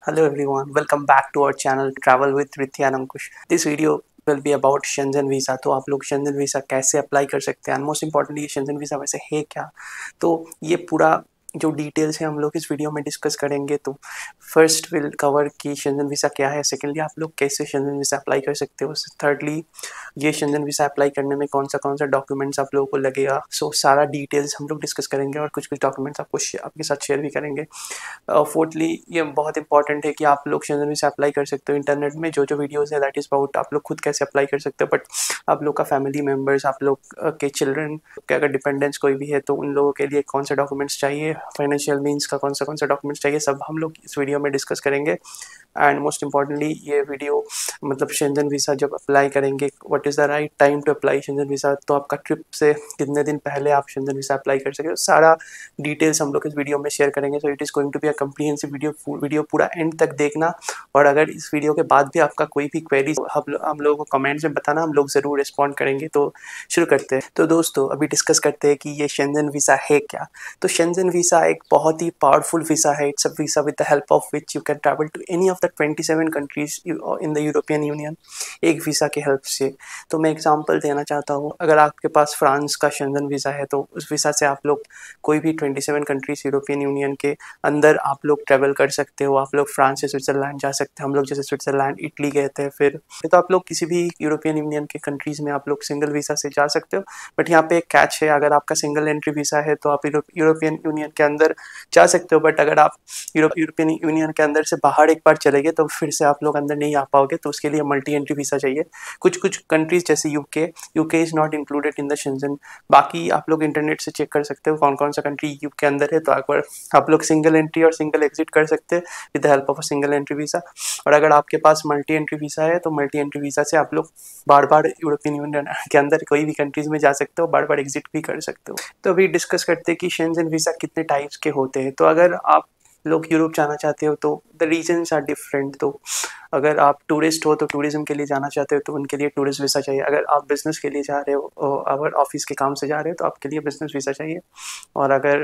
Hello everyone, welcome back to our channel Travel with Rithi and Ankush. This video will be about Shenzhen visa. तो आप लोग Shenzhen visa कैसे apply कर सकते हैं and most importantly Schengen visa वैसे है क्या। तो ये पूरा जो डिटेल्स है हम लोग इस वीडियो में डिस्कस करेंगे। तो फर्स्ट विल कवर कि शेंजन वीज़ा क्या है, सेकेंडली आप लोग कैसे शेंजन वीज़ा अप्लाई कर सकते हो, थर्डली ये शेंजन वीज़ा अप्लाई करने में कौन सा डॉक्यूमेंट्स आप लोगों को लगेगा। सो सारा डिटेल्स हम लोग डिस्कस करेंगे और कुछ डॉक्यूमेंट्स आपके साथ शेयर भी करेंगे। फोर्थली ये बहुत इंपॉर्टेंट है कि आप लोग शेंजन वीज़ा अप्लाई कर सकते हो। इंटरनेट में जो वीडियोस है दैट इज़ अबाउट आप लोग खुद कैसे अप्लाई कर सकते हो, बट आप लोग का फैमिली मेम्बर्स, आप लोग के चिल्ड्रन के अगर डिपेंडेंट्स कोई भी है तो उन लोगों के लिए कौन सा डॉक्यूमेंट्स चाहिए, फाइनेंशियल मीन्स का कौन सा डॉक्यूमेंट्स चाहिए, सब हम लोग इस वीडियो में डिस्कस करेंगे। एंड मोस्ट इम्पॉर्टेंटली ये वीडियो मतलब शेंजन वीज़ा जब अप्लाई करेंगे, what is the right time to apply Schengen visa, तो आपका ट्रिप से कितने दिन पहले आप शेंजन वीज़ा अप्लाई कर सके, सारा डिटेल्स हम लोग इस वीडियो में शेयर करेंगे। So it is going to be a comprehensive video पूरा एंड तक देखना। और अगर इस वीडियो के बाद भी आपका कोई भी क्वेरी हम लोगों को कमेंट्स में बताना, हम लोग ज़रूर रिस्पॉन्ड करेंगे। तो शुरू करते हैं। तो दोस्तों अभी डिस्कस करते हैं कि ये शेंजन वीज़ा है क्या। तो शेंजन वीज़ा एक बहुत ही पावरफुल वीज़ा है। It's a visa with the help of which you can travel to any of the 27 countries in the European Union, एक वीज़ा के हेल्प से। तो मैं एग्जांपल देना चाहता हूँ, अगर आपके पास फ्रांस का शेंजन वीज़ा है तो उस वीज़ा से आप लोग कोई भी 27 कंट्रीज यूरोपियन यूनियन के अंदर आप लोग ट्रैवल कर सकते हो। आप लोग फ्रांस से स्विट्ज़रलैंड जा सकते हैं, हम लोग जैसे स्विट्ज़रलैंड इटली गए थे। फिर तो आप लोग किसी भी यूरोपियन यूनियन के कंट्रीज़ में आप लोग सिंगल वीज़ा से जा सकते हो। बट यहाँ पे एक कैच है, अगर आपका सिंगल एंट्री वीज़ा है तो आप यूरोपियन यूनियन के अंदर जा सकते हो। बट अगर आप यूरोपियन यूनियन के अंदर से बाहर एक बार चले गए तो फिर से आप लोग अंदर नहीं आ पाओगे। तो उसके लिए मल्टी एंट्री वीज़ा चाहिए। कुछ कंट्रीज जैसे UK is not included in the Schengen. बाकी आप लोग इंटरनेट से चेक कर सकते हो कौन सा कंट्री यू के अंदर है। तो अगर आप लोग सिंगल एंट्री और सिंगल एग्जिट कर सकते हैं with the help of a single entry visa. और अगर आपके पास मल्टी एंट्री वीज़ा है तो मल्टी एंट्री वीज़ा से आप लोग बार बार यूरोपियन यूनियन के अंदर कोई भी कंट्रीज में जा सकते हो, बार बार एग्जिट भी कर सकते हो। तो अभी डिस्कस करते हैं कि शेंजन वीज़ा कितने टाइप्स के होते हैं। तो अगर आप लोग यूरोप जाना चाहते हो तो द रीजन्स आर डिफरेंट। तो अगर आप टूरिस्ट हो तो टूरिज्म के लिए जाना चाहते हो तो उनके लिए टूरिस्ट वीज़ा चाहिए। अगर आप बिज़नेस के लिए जा रहे हो, अगर ऑफिस के काम से जा रहे हो तो आपके लिए बिज़नेस वीज़ा चाहिए। और अगर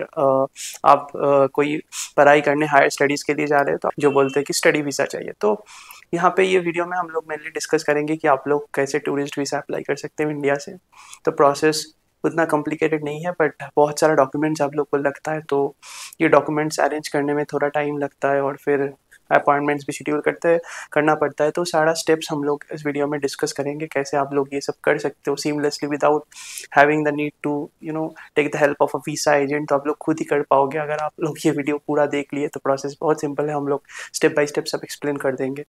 आप कोई पढ़ाई करने हायर स्टडीज़ के लिए जा रहे हो तो जो बोलते हैं कि स्टडी वीज़ा चाहिए। तो यहाँ पे ये वीडियो में हम लोग मेनली डिस्कस करेंगे कि आप लोग कैसे टूरिस्ट वीज़ा अप्लाई कर सकते हो इंडिया से। तो प्रोसेस उतना कॉम्प्लिकेटेड नहीं है, बट बहुत सारा डॉक्यूमेंट्स आप लोग को लगता है। तो ये डॉक्यूमेंट्स अरेंज करने में थोड़ा टाइम लगता है और फिर अपॉइंटमेंट्स भी शेड्यूल करना पड़ता है। तो सारा स्टेप्स हम लोग इस वीडियो में डिस्कस करेंगे, कैसे आप लोग ये सब कर सकते हो seamlessly without having the need to take the help of a visa agent. तो आप लोग खुद ही कर पाओगे अगर आप लोग ये वीडियो पूरा देख लिए। तो प्रोसेस बहुत सिंपल है, हम लोग स्टेप बाय स्टेप सब एक्सप्लेन कर देंगे।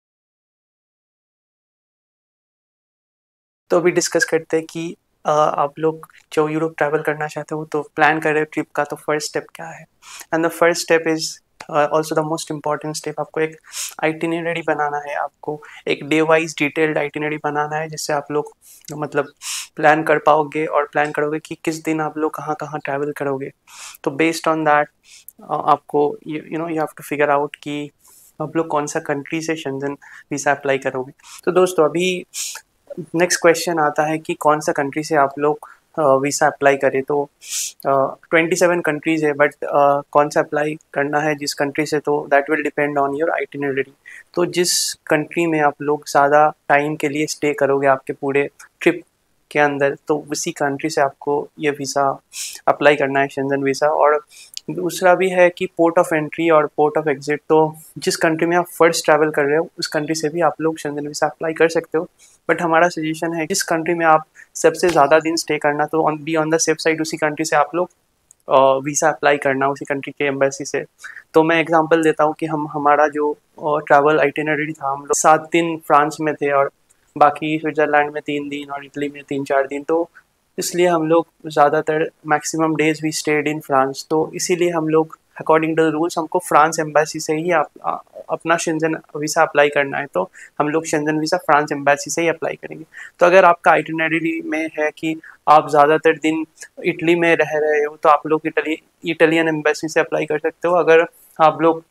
तो अभी डिस्कस करते हैं कि आप लोग जो यूरोप ट्रैवल करना चाहते हो तो प्लान कर रहे हो ट्रिप का, तो फर्स्ट स्टेप क्या है। And the first step is also the most important step. आपको एक आइटिनरी बनाना है, आपको एक डे वाइज डिटेल्ड आइटिनरी बनाना है, जिससे आप लोग मतलब प्लान कर पाओगे और प्लान करोगे कि किस दिन आप लोग कहाँ कहाँ ट्रैवल करोगे। तो बेस्ड ऑन दैट आपको you have to figure out कि आप लोग कौन सा कंट्री से शेंजन वीज़ा अप्लाई करोगे। तो दोस्तों अभी नेक्स्ट क्वेश्चन आता है कि कौन सा कंट्री से आप लोग वीज़ा अप्लाई करें। तो 27 कंट्रीज़ है, बट कौन सा अप्लाई करना है जिस कंट्री से, तो that will depend on your itinerary. तो जिस कंट्री में आप लोग ज़्यादा टाइम के लिए स्टे करोगे आपके पूरे ट्रिप के अंदर, तो उसी कंट्री से आपको ये वीज़ा अप्लाई करना है, शेंजन वीज़ा। और दूसरा भी है कि पोर्ट ऑफ एंट्री और पोर्ट ऑफ एग्जिट। तो जिस कंट्री में आप फर्स्ट ट्रैवल कर रहे हो उस कंट्री से भी आप लोग शेंजन वीज़ा अप्लाई कर सकते हो। बट हमारा सजेशन है जिस कंट्री में आप सबसे ज़्यादा दिन स्टे करना, तो ऑन द सेफ साइड उसी कंट्री से आप लोग वीज़ा अप्लाई करना, उसी कंट्री के एम्बेसी से। तो मैं एग्जांपल देता हूँ कि हमारा जो ट्रैवल आइटिनरी था, हम लोग 7 दिन फ्रांस में थे और बाकी स्विट्ज़रलैंड में 3 दिन और इटली में 3-4 दिन। तो इसलिए हम लोग ज़्यादातर maximum days we stayed in France. तो इसीलिए हम लोग अकॉर्डिंग टू द रूल्स हमको फ्रांस एम्बेसी से ही अपना शेंजन वीज़ा अप्लाई करना है। तो हम लोग शेंजन वीज़ा फ्रांस एम्बेसी से ही अप्लाई करेंगे। तो अगर आपका आइटिनरी में है कि आप ज़्यादातर दिन इटली में रह रहे हो तो आप लोग इटालियन एम्बेसी से अप्लाई कर सकते हो। अगर आप लोग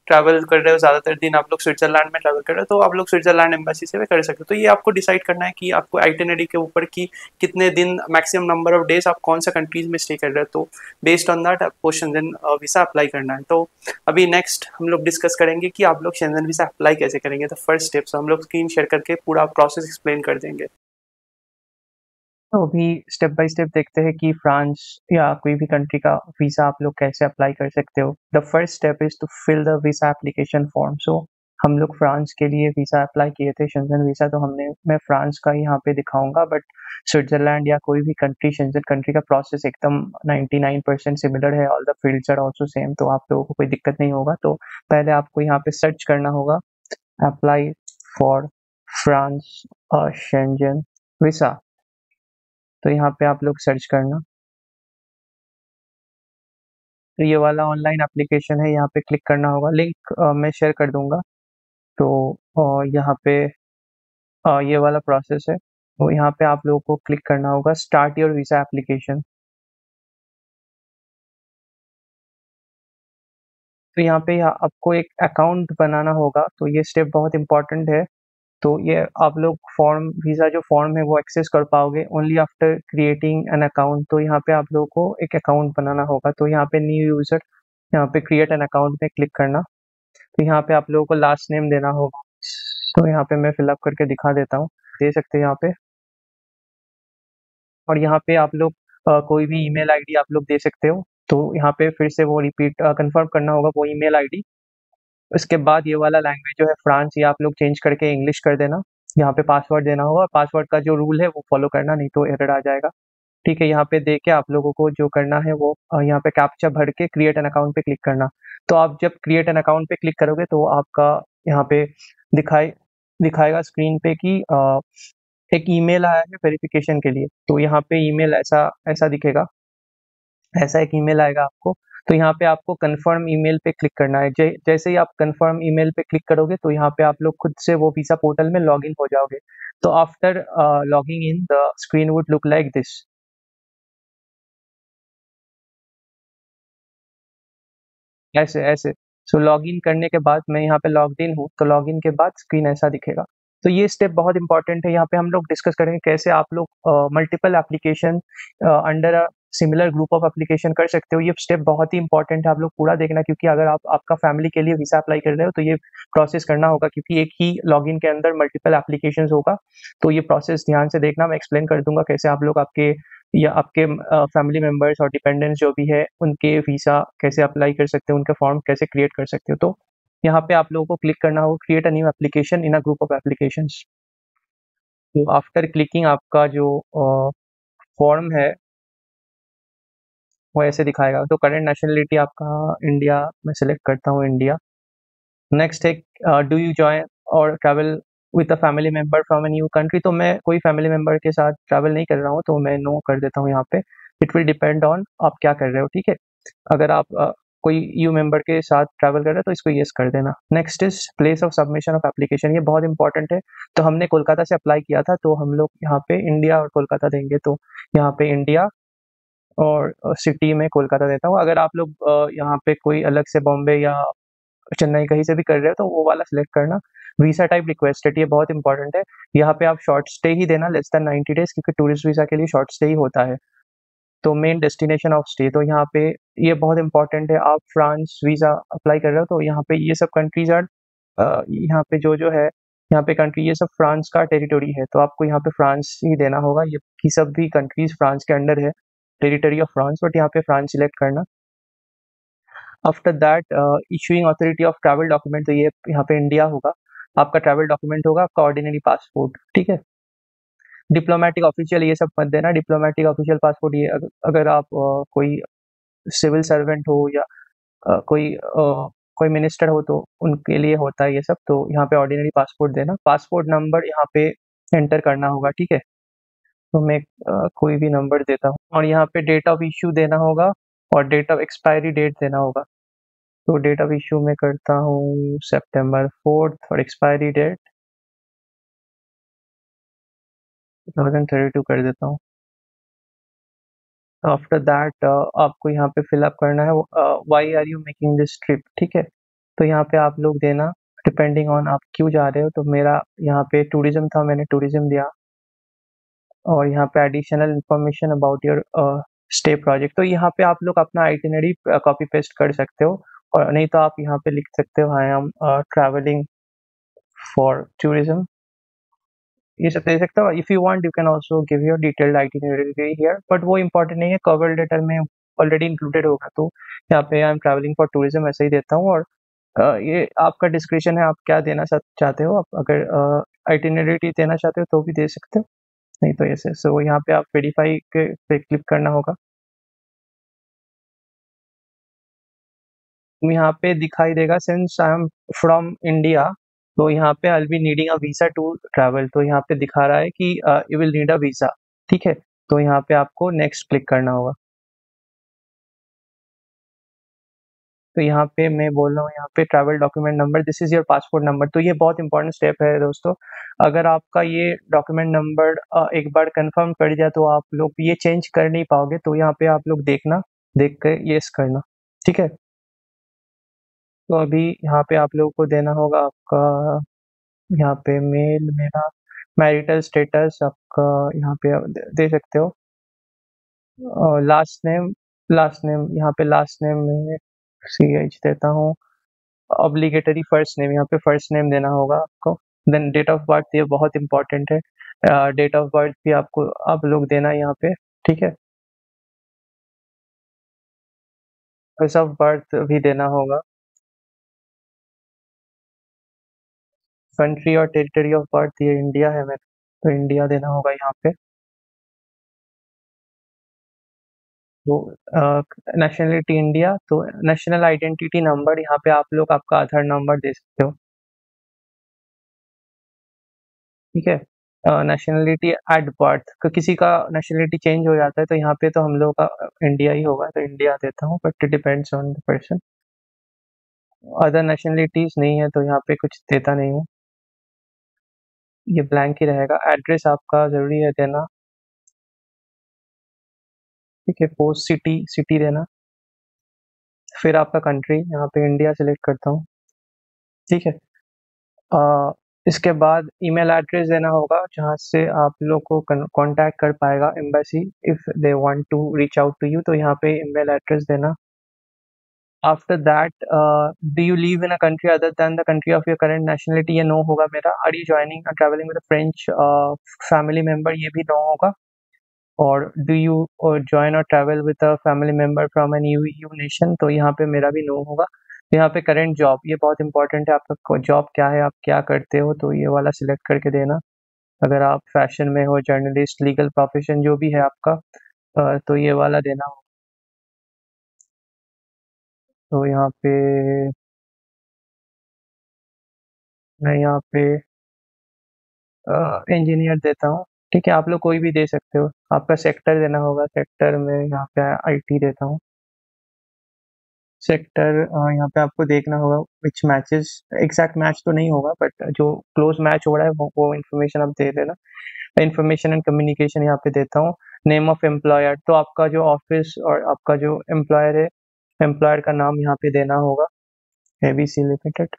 ट्रैवल कर रहे हो, ज़्यादातर दिन आप लोग स्विट्जरलैंड में ट्रैवल कर रहे हो, तो आप लोग स्विट्जरलैंड एम्बेसी से भी कर सकते हो। तो ये आपको डिसाइड करना है कि आपको आइटिनरी के ऊपर कि कितने दिन, मैक्सिमम नंबर ऑफ डेज आप कौन सा कंट्रीज में स्टे कर रहे हो, तो बेस्ड ऑन दैट आपको शेंजन वीज़ा अप्लाई करना है। तो अभी नेक्स्ट हम लोग डिस्कस करेंगे कि आप लोग शेंजन वीज़ा अप्लाई कैसे करेंगे। तो फर्स्ट स्टेप हम लोग स्क्रीन शेयर करके पूरा प्रोसेस एक्सप्लेन कर देंगे। तो अभी स्टेप बाय स्टेप देखते हैं कि फ्रांस या कोई भी कंट्री का वीज़ा आप लोग कैसे अप्लाई कर सकते हो। The first step is to fill the visa application form. So हम लोग फ्रांस के लिए वीज़ा अप्लाई किए थे, शेंजन वीज़ा, तो मैं फ्रांस का यहाँ पे दिखाऊंगा, बट स्विट्जरलैंड या कोई भी कंट्री, शेंजन कंट्री का प्रोसेस एकदम 99% सिमिलर है। All the fields are also same, तो आप लोगों को कोई दिक्कत नहीं होगा। तो पहले आपको यहाँ पे सर्च करना होगा apply for France Schengen visa. तो यहाँ पे आप लोग सर्च करना, तो ये वाला ऑनलाइन एप्लीकेशन है, यहाँ पे क्लिक करना होगा। लिंक मैं शेयर कर दूंगा। तो यहाँ पे ये वाला प्रोसेस है, तो यहाँ पे आप लोगों को क्लिक करना होगा स्टार्ट योर वीज़ा एप्लीकेशन। तो यहाँ पे आपको एक अकाउंट बनाना होगा, तो ये स्टेप बहुत इंपॉर्टेंट है। तो ये आप लोग फॉर्म, वीज़ा जो फॉर्म है वो एक्सेस कर पाओगे only after creating an account. तो यहाँ पे आप लोगों को एक अकाउंट बनाना होगा। तो यहाँ पे न्यू यूज़र, यहाँ पे क्रिएट एन अकाउंट में क्लिक करना। तो यहाँ पे आप लोगों को लास्ट नेम देना होगा। तो यहाँ पे मैं फिलअप करके दिखा देता हूँ, दे सकते हैं यहाँ पे। और यहाँ पे आप लोग कोई भी ईमेल आईडी आप लोग दे सकते हो। तो यहाँ पे फिर से वो रिपीट कंफर्म करना होगा वो ईमेल आईडी। उसके बाद ये वाला लैंग्वेज जो है फ्रांस, ये आप लोग चेंज करके इंग्लिश कर देना। यहाँ पे पासवर्ड देना होगा, पासवर्ड का जो रूल है वो फॉलो करना, नहीं तो एरर आ जाएगा। ठीक है, यहाँ पे दे के आप लोगों को जो करना है वो यहाँ पे कैप्चा भर के क्रिएट एन अकाउंट पे क्लिक करना। तो आप जब क्रिएट एन अकाउंट पे क्लिक करोगे तो आपका यहाँ पे दिखाएगा स्क्रीन पे कि एक ईमेल आया है वेरिफिकेशन के लिए। तो यहाँ पे ईमेल ऐसा ऐसा दिखेगा, ऐसा एक ईमेल आएगा आपको। तो यहाँ पे आपको कंफर्म ईमेल पे क्लिक करना है। जैसे ही आप कंफर्म ईमेल पे क्लिक करोगे तो यहाँ पे आप लोग खुद से वो वीज़ा पोर्टल में लॉगिन हो जाओगे। तो after logging in, the screen would look like this, ऐसे ऐसे। सो लॉगिन करने के बाद मैं यहाँ पे लॉग्ड इन हूँ, तो लॉगिन के बाद स्क्रीन ऐसा दिखेगा। तो ये स्टेप बहुत इंपॉर्टेंट है। यहाँ पे हम लोग डिस्कस करेंगे कैसे आप लोग multiple application under a similar group of application कर सकते हो। ये स्टेप बहुत ही इंपॉर्टेंट है, आप लोग पूरा देखना, क्योंकि अगर आप आपका फैमिली के लिए वीज़ा अप्लाई कर रहे हो तो ये प्रोसेस करना होगा, क्योंकि एक ही लॉगिन के अंदर मल्टीपल एप्लीकेशन होगा। तो ये प्रोसेस ध्यान से देखना, मैं एक्सप्लेन कर दूंगा कैसे आप लोग आपके या आपके फैमिली मेंबर्स और डिपेंडेंट्स जो भी है उनके वीज़ा कैसे अप्लाई कर सकते हो, उनके फॉर्म कैसे क्रिएट कर सकते हो। तो यहाँ पे आप लोगों को क्लिक करना होगा create a new application in a group of applications. तो आफ्टर क्लिकिंग आपका जो फॉर्म है वो ऐसे दिखाएगा। तो करंट नेशनलिटी आपका इंडिया, मैं सिलेक्ट करता हूँ इंडिया। नेक्स्ट है डू यू जॉइन और travel with a family member from a new country. तो मैं कोई फैमिली मेंबर के साथ ट्रैवल नहीं कर रहा हूँ, तो मैं नो कर देता हूँ यहाँ पे। इट विल डिपेंड ऑन आप क्या कर रहे हो, ठीक है। अगर आप कोई यू मेंबर के साथ ट्रैवल कर रहे हो तो इसको यस कर देना। Next is place of submission of application, ये बहुत इंपॉर्टेंट है। तो हमने कोलकाता से अप्लाई किया था, तो हम लोग यहाँ पे इंडिया और कोलकाता देंगे। तो यहाँ पे इंडिया और सिटी में कोलकाता देता हूँ। अगर आप लोग यहाँ पे कोई अलग से बॉम्बे या चेन्नई कहीं से भी कर रहे हो तो वो वाला सिलेक्ट करना। वीजा टाइप रिक्वेस्टेड, ये बहुत इंपॉर्टेंट है। यहाँ पे आप शॉर्ट स्टे ही देना, लेस देन 90 डेज, क्योंकि टूरिस्ट वीजा के लिए शॉर्ट स्टे ही होता है। तो मेन डेस्टिनेशन ऑफ स्टे, तो यहाँ पे ये बहुत इंपॉर्टेंट है। आप फ्रांस वीजा अप्लाई कर रहे हो तो यहाँ पे ये सब कंट्रीज आर, यहाँ पे जो है यहाँ पे कंट्री, ये सब फ्रांस का टेरिटोरी है। तो आपको यहाँ पे फ्रांस ही देना होगा। ये की सब भी कंट्रीज फ्रांस के अंडर है, टेरिटरी ऑफ फ्रांस, बट यहाँ पे फ्रांस सिलेक्ट करना। After that issuing authority of travel document, तो ये यहाँ पे इंडिया होगा। आपका ट्रैवल डॉक्यूमेंट होगा आपका ऑर्डिनरी पासपोर्ट, ठीक है। डिप्लोमेटिक ऑफिशियल ये सब मत देना, डिप्लोमेटिक ऑफिशियल पासपोर्ट ये अगर आप कोई सिविल सर्वेंट हो या कोई मिनिस्टर हो तो उनके लिए होता है ये सब। तो यहाँ पे ऑर्डिनरी पासपोर्ट देना। पासपोर्ट नंबर यहाँ पे एंटर करना होगा, ठीक है। तो मैं कोई भी नंबर देता हूँ और यहाँ पे डेट ऑफ इश्यू देना होगा और डेट ऑफ एक्सपायरी डेट देना होगा। तो डेट ऑफ इशू में करता हूँ September 4 और एक्सपायरी डेट 2032 कर देता हूँ। आफ्टर दैट आपको यहाँ पे फिल अप करना है why are you making this trip, ठीक है। तो यहाँ पे आप लोग देना डिपेंडिंग ऑन आप क्यों जा रहे हो। तो मेरा यहाँ पे टूरिज्म था, मैंने टूरिज्म दिया। और यहाँ पे additional information about your stay project, तो यहाँ पे आप लोग अपना आइटिनरी कॉपी पेस्ट कर सकते हो। और नहीं तो आप यहाँ पे लिख सकते हो I am travelling for tourism, ये सब दे सकते हो। If you want you can also give your detailed itinerary here, but वो इंपॉर्टेंट नहीं है, कवर लेटर में ऑलरेडी इंक्लूडेड होगा। तो यहाँ पे I am travelling for tourism ऐसे ही देता हूँ। और ये आपका डिस्क्रिप्शन है, आप क्या देना चाहते हो। आप अगर आइटिनरी देना चाहते हो तो भी दे सकते हो, नहीं तो ऐसे। सो यहाँ पे आप वेरीफाई के पे क्लिक करना होगा। यहाँ पे दिखाई देगा since I am from India, तो यहाँ पे I be needing a visa to travel. तो यहाँ पे दिखा रहा है कि you will need a visa, ठीक है। तो यहाँ पे आपको नेक्स्ट क्लिक करना होगा। तो यहाँ पे मैं बोल रहा हूँ, यहाँ पे travel document number, this is your passport number. तो ये बहुत इंपॉर्टेंट स्टेप है दोस्तों। अगर आपका ये डॉक्यूमेंट नंबर एक बार कंफर्म कर दिया तो आप लोग ये चेंज कर नहीं पाओगे। तो यहाँ पे आप लोग देखना, देख कर यस करना, ठीक है। तो अभी यहाँ पे आप लोगों को देना होगा आपका, यहाँ पे मेल, मेरा मैरिटल स्टेटस आपका यहाँ पे आप दे सकते हो। और लास्ट नेम यहाँ पे लास्ट नेम में CH देता हूँ। ऑब्लिगेटरी फर्स्ट नेम, यहाँ पे फर्स्ट नेम देना होगा आपको। देन डेट ऑफ बर्थ, ये बहुत इंपॉर्टेंट है। डेट ऑफ बर्थ भी आपको आप लोग देना यहाँ पे, ठीक है। प्लेस ऑफ बर्थ भी देना होगा। कंट्री और टेरिटरी ऑफ बर्थ, ये इंडिया है मेरा, तो इंडिया देना होगा यहाँ पे। तो नेशनलिटी इंडिया, तो नेशनल आइडेंटिटी नंबर, यहाँ पे आप लोग आपका आधार नंबर दे सकते हो, ठीक है। नेशनलिटी एट बर्थ, किसी का नेशनलिटी चेंज हो जाता है तो यहाँ पे तो हम लोग का इंडिया ही होगा, तो इंडिया देता हूँ, but it depends on the person. Other nationalities नहीं है तो यहाँ पे कुछ देता नहीं हूँ, ये ब्लैंक ही रहेगा। एड्रेस आपका जरूरी है देना, ठीक है। पोस्ट सिटी, सिटी देना। फिर आपका कंट्री, यहाँ पे इंडिया सेलेक्ट करता हूँ, ठीक है। इसके बाद ईमेल एड्रेस देना होगा जहाँ से आप लोग को कांटेक्ट कर पाएगा embassy if they want to reach out to you, तो यहाँ पे ईमेल एड्रेस देना। After that, do you live in a country other than the country of your current nationality, ये नो होगा मेरा। Are you joining travelling with French family member, ये भी no होगा। और do you join or travel with a family member from an EU nation, तो यहाँ पे मेरा भी नो होगा। यहाँ पे करंट जॉब, ये बहुत इंपॉर्टेंट है, आपका जॉब क्या है, आप क्या करते हो, तो ये वाला सिलेक्ट करके देना। अगर आप फैशन में हो, जर्नलिस्ट, लीगल प्रोफेशन जो भी है आपका, तो ये वाला देना हो। तो यहाँ पे मैं यहाँ पे इंजीनियर देता हूँ, ठीक है। आप लोग कोई भी दे सकते हो। आपका सेक्टर देना होगा, सेक्टर में यहाँ पे IT देता हूँ। सेक्टर यहाँ पे आपको देखना होगा विच मैचेस, एग्जैक्ट मैच तो नहीं होगा बट जो क्लोज मैच हो रहा है वो इन्फॉर्मेशन आप दे देना। इंफॉर्मेशन एंड कम्युनिकेशन यहाँ पे देता हूँ। नेम ऑफ एम्प्लॉयर, तो आपका जो ऑफिस और आपका जो एम्प्लॉयर है, एम्प्लॉयर का नाम यहाँ पे देना होगा, ABC limited.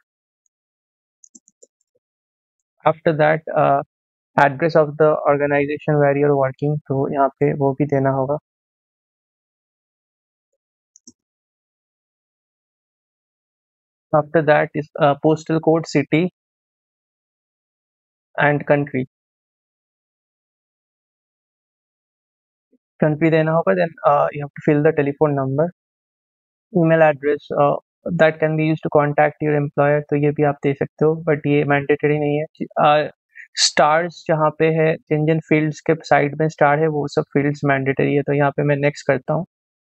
After that, address of the organization where you are working, तो यहाँ पे वो भी देना होगा। After that is postal code, city and country. Country देना होगा। Then you have to fill the telephone number, email address that can be used to contact your employer, तो ये भी आप दे सकते हो बट ये मैंडेटरी नहीं है। स्टार्स जहाँ पे है, जिन जिन फील्ड्स के साइड में स्टार है वो सब फील्ड्स मैंडेटरी है, तो यहाँ पे मैं नेक्स्ट करता हूँ।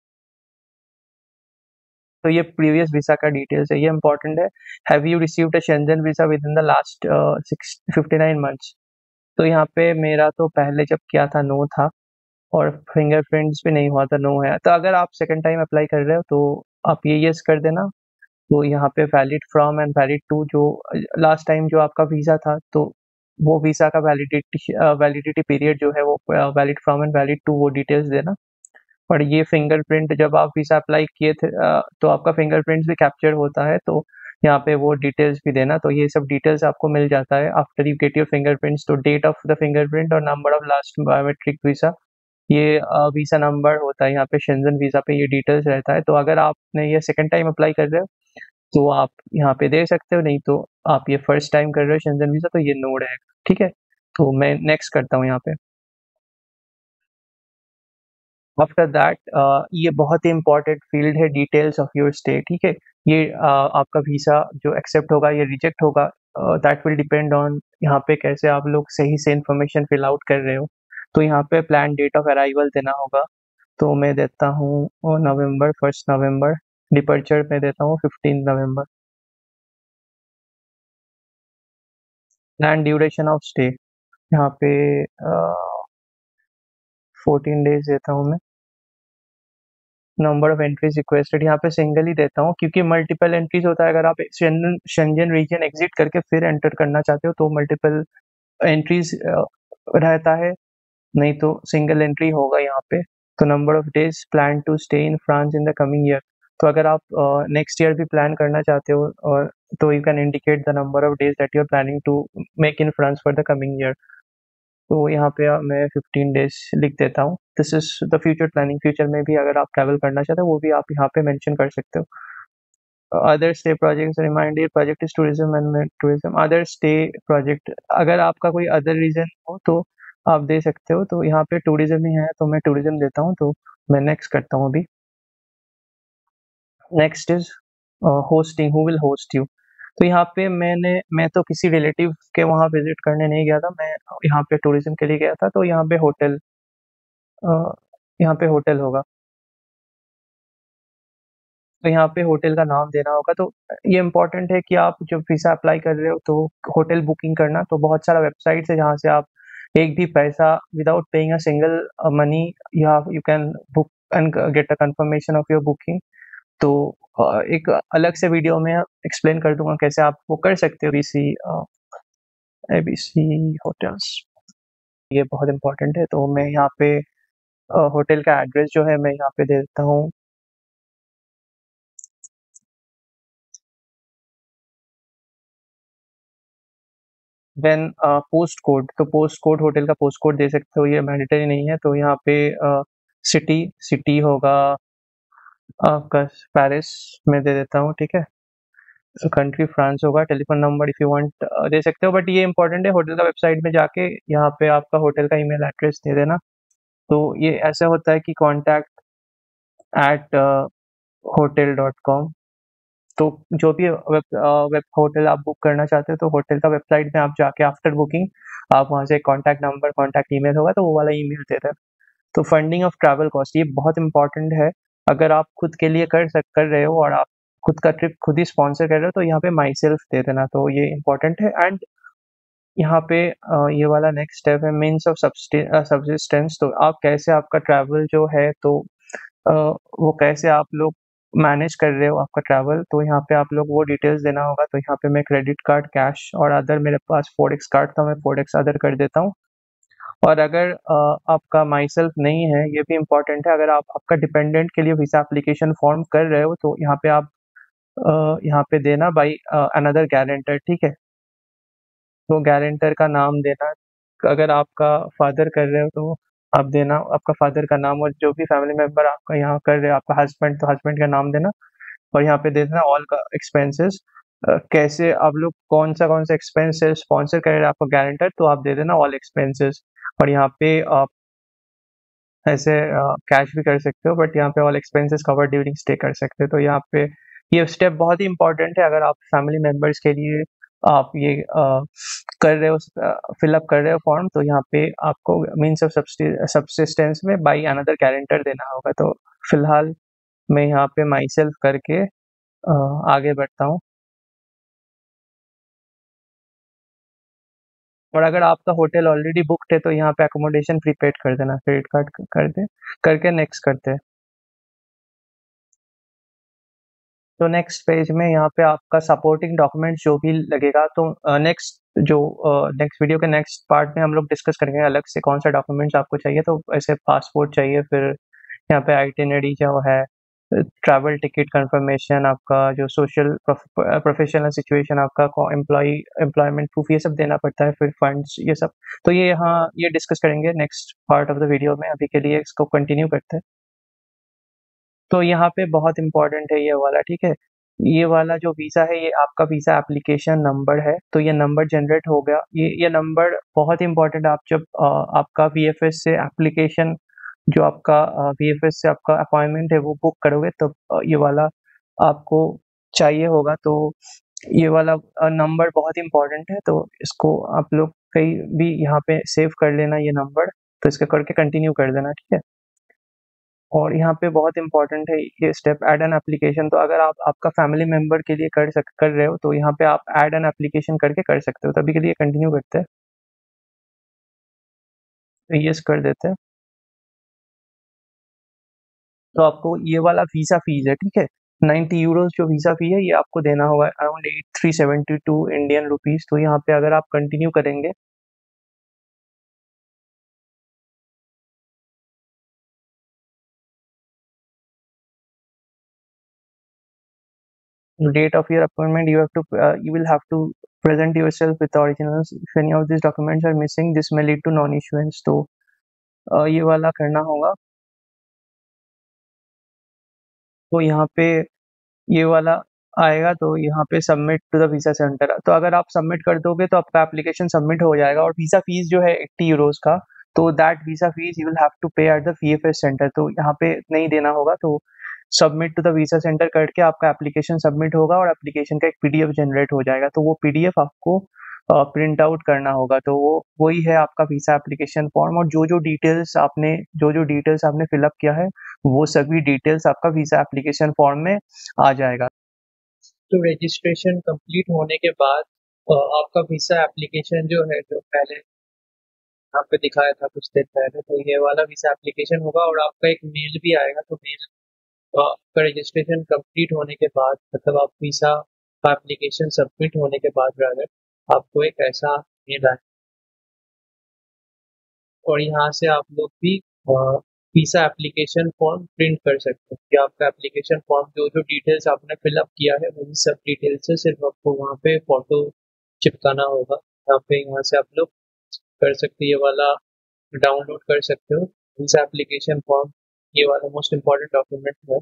तो ये प्रीवियस वीसा का डिटेल्स है, ये इंपॉर्टेंट है। Have you received a Schengen visa within the last 59 months, तो यहाँ पे मेरा तो पहले जब किया था नो था, और फिंगरप्रिंट्स भी नहीं हुआ था, नो है। तो अगर आप सेकंड टाइम अप्लाई कर रहे हो तो आप ये यस कर देना। तो यहाँ पे valid from and valid to, जो लास्ट टाइम जो आपका वीज़ा था तो वो वीज़ा का वैलिडिटी पीरियड जो है वो valid from and valid to, वो डिटेल्स देना। और ये फिंगरप्रिंट जब आप वीज़ा अप्लाई किए थे तो आपका फिंगरप्रिंट भी कैप्चर होता है, तो यहाँ पे वो डिटेल्स भी देना। तो ये सब डिटेल्स आपको मिल जाता है after you get your fingerprints. तो डेट ऑफ द फिंगरप्रिंट और number of last biometric visa, ये वीसा नंबर होता है यहाँ पे शेंजन वीसा पे, ये डिटेल्स रहता है। तो अगर आपने ये सेकंड टाइम अप्लाई कर रहे हो तो आप यहाँ पे दे सकते हो, नहीं तो आप ये फर्स्ट टाइम कर रहे हो शेंजन वीसा तो ये नो रहेगा, ठीक है। तो मैं नेक्स्ट करता हूँ यहाँ पे। आफ्टर दैट ये बहुत ही इंपॉर्टेंट फील्ड है, डिटेल्स ऑफ योर स्टे, ठीक है। ये आपका वीसा जो एक्सेप्ट होगा या रिजेक्ट होगा, दैट विल डिपेंड ऑन यहाँ पे कैसे आप लोग सही से इंफॉर्मेशन फिल आउट कर रहे हो। तो यहाँ पे प्लान डेट ऑफ अराइवल देना होगा। तो मैं देता हूँ नवंबर, 1 नवंबर। डिपर्चर में देता हूँ 15 November. Plan duration of stay यहाँ पे 14 डेज देता हूँ मैं। नंबर ऑफ एंट्रीज रिक्वेस्टेड यहाँ पे सिंगल ही देता हूँ, क्योंकि मल्टीपल एंट्रीज होता है। अगर आप शेंजन रीजन एग्जिट करके फिर एंटर करना चाहते हो तो मल्टीपल एंट्रीज रहता है, नहीं तो सिंगल एंट्री होगा यहाँ पे। तो number of days plan to stay in France in the coming year. तो अगर आप नेक्स्ट ईयर भी प्लान करना चाहते हो और तो you can indicate the number of days that you are planning to make in France for the coming year. तो यहाँ पे मैं 15 डेज लिख देता हूँ। This is the future planning. Future में भी अगर आप ट्रैवल करना चाहते हो वो भी आप यहाँ पे मेंशन कर सकते हो। Other stay projects, reminder project is tourism and tourism. Other stay project, अगर आपका कोई अदर रीजन हो तो आप दे सकते हो। तो यहाँ पे टूरिज्म ही है तो मैं टूरिज्म देता हूँ। तो मैं नेक्स्ट करता हूँ अभी। Next is hosting, who will host you. तो यहाँ पे मैं तो किसी रिलेटिव के वहाँ विजिट करने नहीं गया था, मैं यहाँ पे टूरिज्म के लिए गया था। तो यहाँ पे होटल, यहाँ पे होटल होगा। तो यहाँ पे होटल का नाम देना होगा। तो ये इम्पोर्टेंट है कि आप जब वीज़ा अप्लाई कर रहे हो तो होटल बुकिंग करना। तो बहुत सारा वेबसाइट्स है जहाँ से आप एक भी पैसा without paying a single money you can book and get a confirmation of your booking. तो एक अलग से वीडियो में एक्सप्लेन कर दूंगा कैसे आप वो कर सकते हो। ABC होटल्स, ये बहुत इंपॉर्टेंट है। तो मैं यहाँ पे होटल का एड्रेस जो है मैं यहाँ पे दे देता हूँ। देन पोस्ट कोड, तो पोस्ट कोड होटल का पोस्ट कोड दे सकते हो, ये मैंडेटरी नहीं है। तो यहाँ पे सिटी सिटी होगा आपका पेरिस में दे देता हूँ, ठीक है। कंट्री फ्रांस होगा। Telephone number if you want दे सकते हो, बट ये इंपॉर्टेंट है होटल का वेबसाइट में जाके यहाँ पे आपका होटल का ईमेल एड्रेस दे देना। तो ये ऐसा होता है कि contact@hotel.com। तो जो भी वेब होटल आप बुक करना चाहते हो तो होटल का वेबसाइट में आप जाके आफ्टर बुकिंग आप वहाँ से कॉन्टैक्ट नंबर, कॉन्टैक्ट ईमेल होगा तो वो वाला ईमेल दे देना। तो फंडिंग ऑफ ट्रैवल कॉस्ट, ये बहुत इंपॉर्टेंट है। अगर आप खुद के लिए कर रहे हो और आप खुद का ट्रिप खुद ही स्पॉन्सर कर रहे हो तो यहाँ पे माई सेल्फ दे देना। तो ये इंपॉर्टेंट है। एंड यहाँ पे ये वाला नेक्स्ट स्टेप है मीन्स ऑफ सब्सिस्टेंस। तो आप कैसे आपका ट्रैवल जो है तो वो कैसे आप लोग मैनेज कर रहे हो आपका ट्रैवल। तो यहाँ पे आप लोग वो डिटेल्स देना होगा। तो यहाँ पे मैं क्रेडिट कार्ड, कैश और अदर, मेरे पास फोरेक्स कार्ड था, मैं फोरेक्स अदर कर देता हूँ। और अगर आपका माई सेल्फ नहीं है, ये भी इम्पोर्टेंट है, अगर आप आपका डिपेंडेंट के लिए वीज़ा एप्लीकेशन फॉर्म कर रहे हो तो यहाँ पे आप यहाँ पे देना बाई अनदर गारंटर, ठीक है। तो गारंटर का नाम देना, अगर आपका फादर कर रहे हो तो आप देना आपका फादर का नाम, और जो भी फैमिली मेंबर आपका यहाँ कर रहे हो, आपका हस्बैंड तो हस्बैंड का नाम देना। और यहाँ पे दे देना ऑल का एक्सपेंसेस। कैसे आप लोग कौन सा एक्सपेंसेस स्पॉन्सर कर रहे हैं आपका गारंटर, तो आप दे देना ऑल एक्सपेंसेस। और यहाँ पे आप ऐसे कैश भी कर सकते हो, बट यहाँ पे all expenses cover during stay कर सकते हो। तो यहाँ पे ये स्टेप बहुत ही इंपॉर्टेंट है। अगर आप फैमिली मेंबर्स के लिए आप ये कर रहे हो, फिलअप कर रहे हो फॉर्म, तो यहाँ पे आपको मीन्स ऑफ सब्सिस्टेंस में बाई अनदर गारंटर देना होगा। तो फिलहाल मैं यहाँ पे माई सेल्फ करके आगे बढ़ता हूँ। और अगर आपका होटल ऑलरेडी बुकड है तो यहाँ पे अकोमोडेशन प्रीपेड कर देना, क्रेडिट कार्ड कर दे करके नेक्स्ट करते हैं। तो नेक्स्ट पेज में यहाँ पे आपका सपोर्टिंग डॉक्यूमेंट्स जो भी लगेगा। तो नेक्स्ट वीडियो के नेक्स्ट पार्ट में हम लोग डिस्कस करेंगे अलग से कौन सा डॉक्यूमेंट्स आपको चाहिए। तो ऐसे पासपोर्ट चाहिए, फिर यहाँ पे आइटिनरी जो है, ट्रैवल टिकट कंफर्मेशन, आपका जो सोशल प्रोफेशनल सिचुएशन, आपका एम्प्लॉयमेंट प्रूफ, ये सब देना पड़ता है, फिर फंड्स, ये सब। तो ये यहाँ ये डिस्कस करेंगे next part of the video में। अभी के लिए इसको कंटिन्यू करते हैं। तो यहाँ पे बहुत इंपॉर्टेंट है ये वाला, ठीक है। ये वाला जो वीज़ा है, ये आपका वीज़ा एप्लीकेशन नंबर है। तो ये नंबर जनरेट हो गया, ये नंबर बहुत इंपॉर्टेंट है। आप जब आपका वीएफएस से एप्लीकेशन, जो आपका वीएफएस से आपका अपॉइंटमेंट है वो बुक करोगे, तब ये वाला आपको चाहिए होगा। तो ये वाला नंबर बहुत इंपॉर्टेंट है, तो इसको आप लोग कहीं भी यहाँ पे सेव कर लेना ये नंबर। तो इसका करके कंटिन्यू कर देना, ठीक है। और यहाँ पे बहुत इंपॉर्टेंट है ये स्टेप, ऐड एन एप्लीकेशन। तो अगर आप आपका फैमिली मेंबर के लिए कर रहे हो, तो यहाँ पे आप ऐड एन एप्लीकेशन करके कर सकते हो। तो अभी के लिए कंटिन्यू करते हैं, तो यस कर देते हैं। तो आपको ये वाला वीज़ा फीस है, ठीक है, 90 यूरोज जो वीज़ा फी है, ये आपको देना होगा, अराउंड 8372 इंडियन रुपीज़। तो यहाँ पे अगर आप कंटिन्यू करेंगे, date of your appointment, you will have to present yourself with originals. If any of these documents are missing, this may lead to non issuance। तो ये वाला करना होगा। तो यहाँ पे ये वाला आएगा, तो यहाँ पे submit to the visa centre. तो अगर आप सबमिट कर दोगे तो आपका एप्लीकेशन सबमिट हो जाएगा। और वीज़ा फीस जो है 80 यूरोज का, तो that visa fees you will have to pay at the VFS centre. तो यहाँ पे नहीं देना होगा। तो submit to the visa centre करके आपका एप्लीकेशन सबमिट होगा और एप्लीकेशन का एक पीडीएफ जनरेट हो जाएगा। तो वो पीडीएफ आपको प्रिंट आउट करना होगा। तो वो वही है आपका वीज़ा एप्लीकेशन फॉर्म। और जो डिटेल्स आपने फिलअप किया है, वो सभी डिटेल्स आपका वीज़ा एप्लीकेशन फॉर्म में आ जाएगा। तो रजिस्ट्रेशन कंप्लीट होने के बाद आपका वीज़ा एप्लीकेशन जो है, जो पहले यहाँ पे दिखाया था कुछ दिन पहले, तो ये वाला वीज़ा एप्लीकेशन होगा और आपका एक मेल भी आएगा। तो मेल आपका रजिस्ट्रेशन कंप्लीट होने के बाद, मतलब आप वीज़ा का एप्लीकेशन सबमिट होने के बाद रादर, आपको एक ऐसा मेल आए। और यहाँ से आप लोग भी वीज़ा एप्लीकेशन फॉर्म प्रिंट कर सकते हैं। कि आपका एप्लीकेशन फॉर्म जो जो डिटेल्स आपने फिलअप किया है, वही सब डिटेल्स से सिर्फ आपको वहाँ पे फोटो चिपकाना होगा। यहाँ से आप लोग कर सकते, ये वाला डाउनलोड कर सकते हो वीज़ा एप्लीकेशन फॉर्म। ये वाला मोस्ट इम्पॉर्टेंट डॉक्यूमेंट है,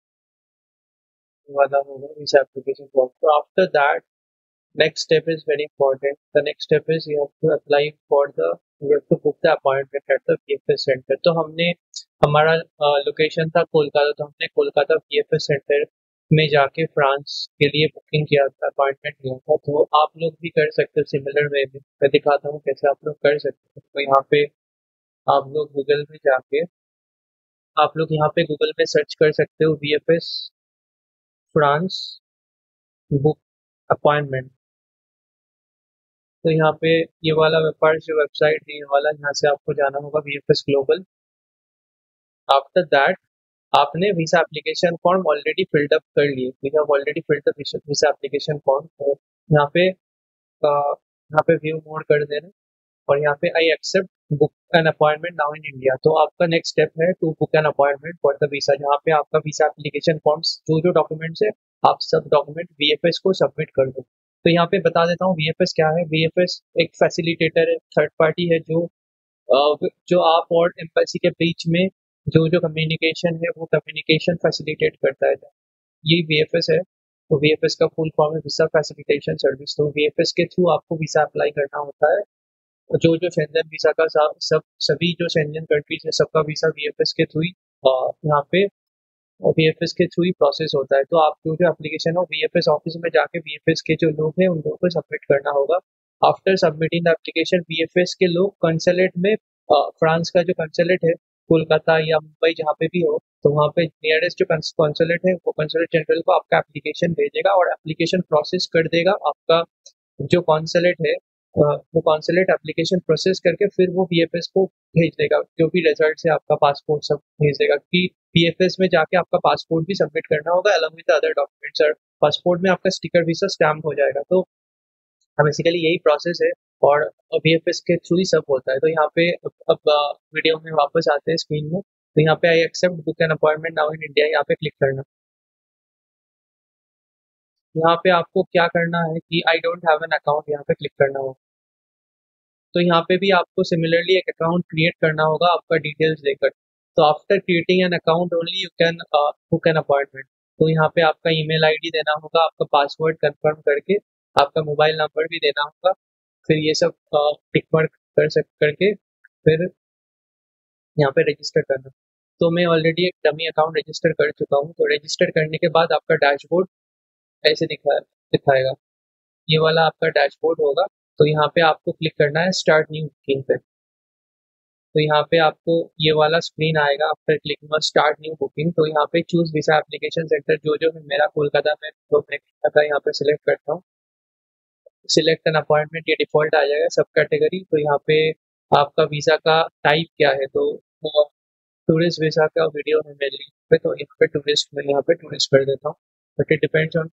ये वाला होगा वीज़ा एप्लीकेशन फॉर्म। तो after that, next step is very important. The next step is you have to apply for you have to book the appointment at the VFS center। तो हमारा location था कोलकाता, तो हमने कोलकाता VFS सेंटर में जाके France के लिए बुकिंग किया था, अपॉइंटमेंट लिया था। तो आप लोग भी कर सकते हो सिमिलर वे में। मैं दिखाता हूँ कैसे आप लोग कर सकते हो। तो यहाँ पे आप लोग गूगल में जाके, आप लोग यहाँ पे गूगल में सर्च कर सकते हो VFS फ्रांस बुक अपॉइंटमेंट। तो यहाँ पे ये वाला वेबसाइट, जो वेबसाइट है ये वाला, यहाँ से आपको जाना होगा VFS ग्लोबल। आफ्टर दैट, आपने visa application form already filled up कर लिए, we have already filled the visa application form. तो यहाँ पे व्यू मोड कर देना और यहाँ पे I accept book an appointment now in India. तो आपका नेक्स्ट स्टेप है to book an appointment for the visa, जहाँ पे आपका वीज़ा एप्लीकेशन फॉर्म्स जो जो डॉक्यूमेंट्स है, आप सब डॉक्यूमेंट VFS को सबमिट कर दो। तो यहाँ पे बता देता हूँ VFS क्या है। VFS एक फैसिलिटेटर है, थर्ड पार्टी है, जो आप और एम्बेसी के बीच में जो जो कम्युनिकेशन है, वो कम्युनिकेशन फैसिलिटेट करता है। ये VFS है। तो VFS का फुल फॉर्म है वीज़ा फैसिलिटेशन सर्विस। तो VFS के थ्रू आपको वीज़ा अप्लाई करना होता है। जो जो शेंजन वीज़ा का सभी जो शेंजन कंट्रीज है, सबका वीज़ा VFS के थ्रू ही यहाँ पे VFS के थ्रू ही प्रोसेस होता है। तो आप जो जो एप्लीकेशन हो, VFS ऑफिस में जाके VFS के जो लोग हैं, उन लोगों को सबमिट करना होगा। After submitting the application, VFS के लोग कंसुलेट में, फ्रांस का जो कंसुलेट है कोलकाता या मुंबई जहाँ पे भी हो, तो वहाँ पे नियरेस्ट जो कंसुलेट है, वो कंसुलेट जनरल को आपका एप्लीकेशन भेजेगा और एप्लीकेशन प्रोसेस कर देगा। आपका जो कॉन्सुलेट है, वो कॉन्सुलेट एप्लीकेशन प्रोसेस करके फिर वो VFS को भेज देगा, जो भी रिजल्ट है आपका पासपोर्ट सब भेज देगा। कि VFS में जाके आपका पासपोर्ट भी सबमिट करना होगा अलॉन्ग विद अदर डॉक्यूमेंट्स, और पासपोर्ट में आपका स्टिकर वीज़ा स्टैम्प हो जाएगा। तो बेसिकली यही प्रोसेस है और VFS के थ्रू ही सब होता है। तो यहाँ पे अब वीडियो में वापस आते हैं स्क्रीन में। तो यहाँ पे I accept book an appointment now in India, यहाँ पे क्लिक करना। यहाँ पे आपको क्या करना है कि I don't have an account, यहाँ पे क्लिक करना होगा। तो यहाँ पे भी आपको सिमिलरली एक अकाउंट क्रिएट करना होगा आपका डिटेल्स देकर। तो after creating an account only you can book an appointment. तो यहाँ पे आपका ईमेल आईडी देना होगा, आपका पासवर्ड कंफर्म करके आपका मोबाइल नंबर भी देना होगा, फिर ये सब टिक मार्क करके फिर यहाँ पे रजिस्टर करना। तो मैं ऑलरेडी एक डमी अकाउंट रजिस्टर कर चुका हूँ। तो रजिस्टर करने के बाद आपका डैशबोर्ड ऐसे दिखाएगा, ये वाला आपका डैशबोर्ड होगा। तो यहाँ पे आपको क्लिक करना है स्टार्ट न्यू बुकिंग पे। तो यहाँ पे आपको ये वाला स्क्रीन आएगा after clicking on start new booking. तो यहाँ पे चूज वीजा एप्लीकेशन सेंटर, जो है मेरा कोलकाता में, तो मैं कोलकाता यहाँ पे सिलेक्ट करता हूँ। सिलेक्ट एन अपॉइंटमेंट, ये डिफॉल्ट आ जाएगा सब कैटेगरी। तो यहाँ पे आपका वीज़ा का टाइप क्या है, तो टूरिस्ट वीज़ा का वीडियो है मेरे लिए पे, तो यहाँ पे टूरिस्ट, मैं यहाँ पे टूरिस्ट कर देता हूँ। बट इट डिपेंड्स ऑन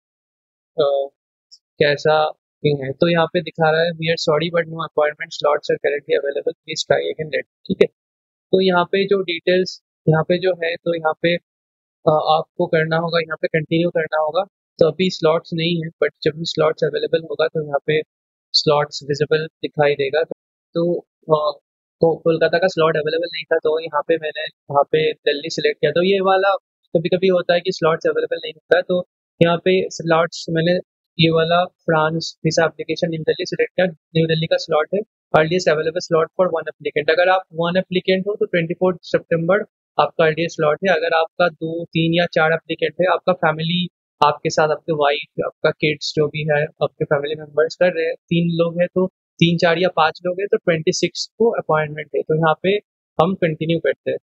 कैसा भी है। तो यहाँ पे दिखा रहा है we are sorry but no appointment slots are currently available, please try again late. ठीक है, तो यहाँ पे जो डिटेल्स यहाँ पे जो है, तो यहाँ पे आपको करना होगा, यहाँ पे कंटिन्यू करना होगा। तो अभी स्लॉट्स नहीं है, बट जब भी स्लॉट्स अवेलेबल होगा तो यहाँ पे स्लॉट्स विजिबल दिखाई देगा। तो तो कोलकाता का स्लॉट अवेलेबल नहीं था, तो यहाँ पे मैंने वहाँ पे दिल्ली सिलेक्ट किया। तो ये वाला कभी कभी होता है कि स्लॉट्स अवेलेबल नहीं होता है, तो यहाँ पे स्लॉट्स मैंने ये वाला France visa application New Delhi select किया। न्यू दिल्ली का स्लॉट है, earliest available slot for one applicant. अगर आप वन एप्लीकेंट हो तो 24 सितंबर आपका अर्लीस्ट स्लॉट है। अगर आपका 2, 3 या 4 एप्लीकेंट है, आपका फैमिली आपके साथ, आपके वाइफ, आपका किड्स जो भी है, आपके फैमिली मेंबर्स कर रहे हैं, 3 लोग हैं, तो 3, 4 या 5 लोग हैं, तो 26 को अपॉइंटमेंट है। तो यहाँ पे हम कंटिन्यू करते हैं।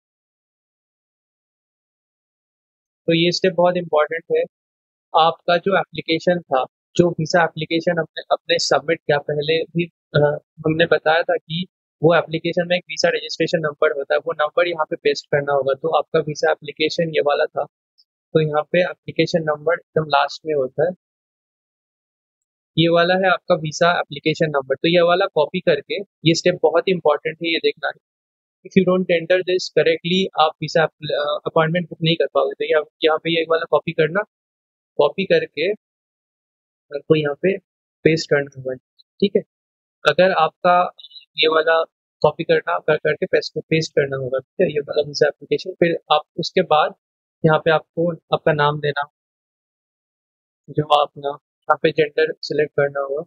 तो ये स्टेप बहुत इंपॉर्टेंट है। आपका जो एप्लीकेशन था, जो वीज़ा एप्लीकेशन हमने अपने सबमिट किया, पहले भी हमने बताया था कि वो एप्लीकेशन में एक वीज़ा रजिस्ट्रेशन नंबर होता है, वो नंबर यहाँ पे पेस्ट करना होगा। तो आपका वीज़ा एप्लीकेशन ये वाला था, तो यहाँ पे एप्लीकेशन नंबर एकदम लास्ट में होता है, ये वाला है आपका वीज़ा एप्लीकेशन नंबर। तो ये वाला कॉपी करके, ये स्टेप बहुत ही इंपॉर्टेंट है, ये देखना है। If you don't enter this correctly, आप वीज़ा अपॉइंटमेंट बुक नहीं कर पाओगे। तो यहाँ पे ये वाला कॉपी करना, कॉपी करके आपको यहाँ पे पेस्ट करना होगा। ठीक है, अगर आपका ये वाला कॉपी करना करके पेस्ट करना होगा, ठीक है, ये वाला वीज़ा एप्लीकेशन। फिर आप उसके बाद यहाँ पे आपको आपका नाम देना, जो अपना यहाँ पे जेंडर सिलेक्ट करना होगा।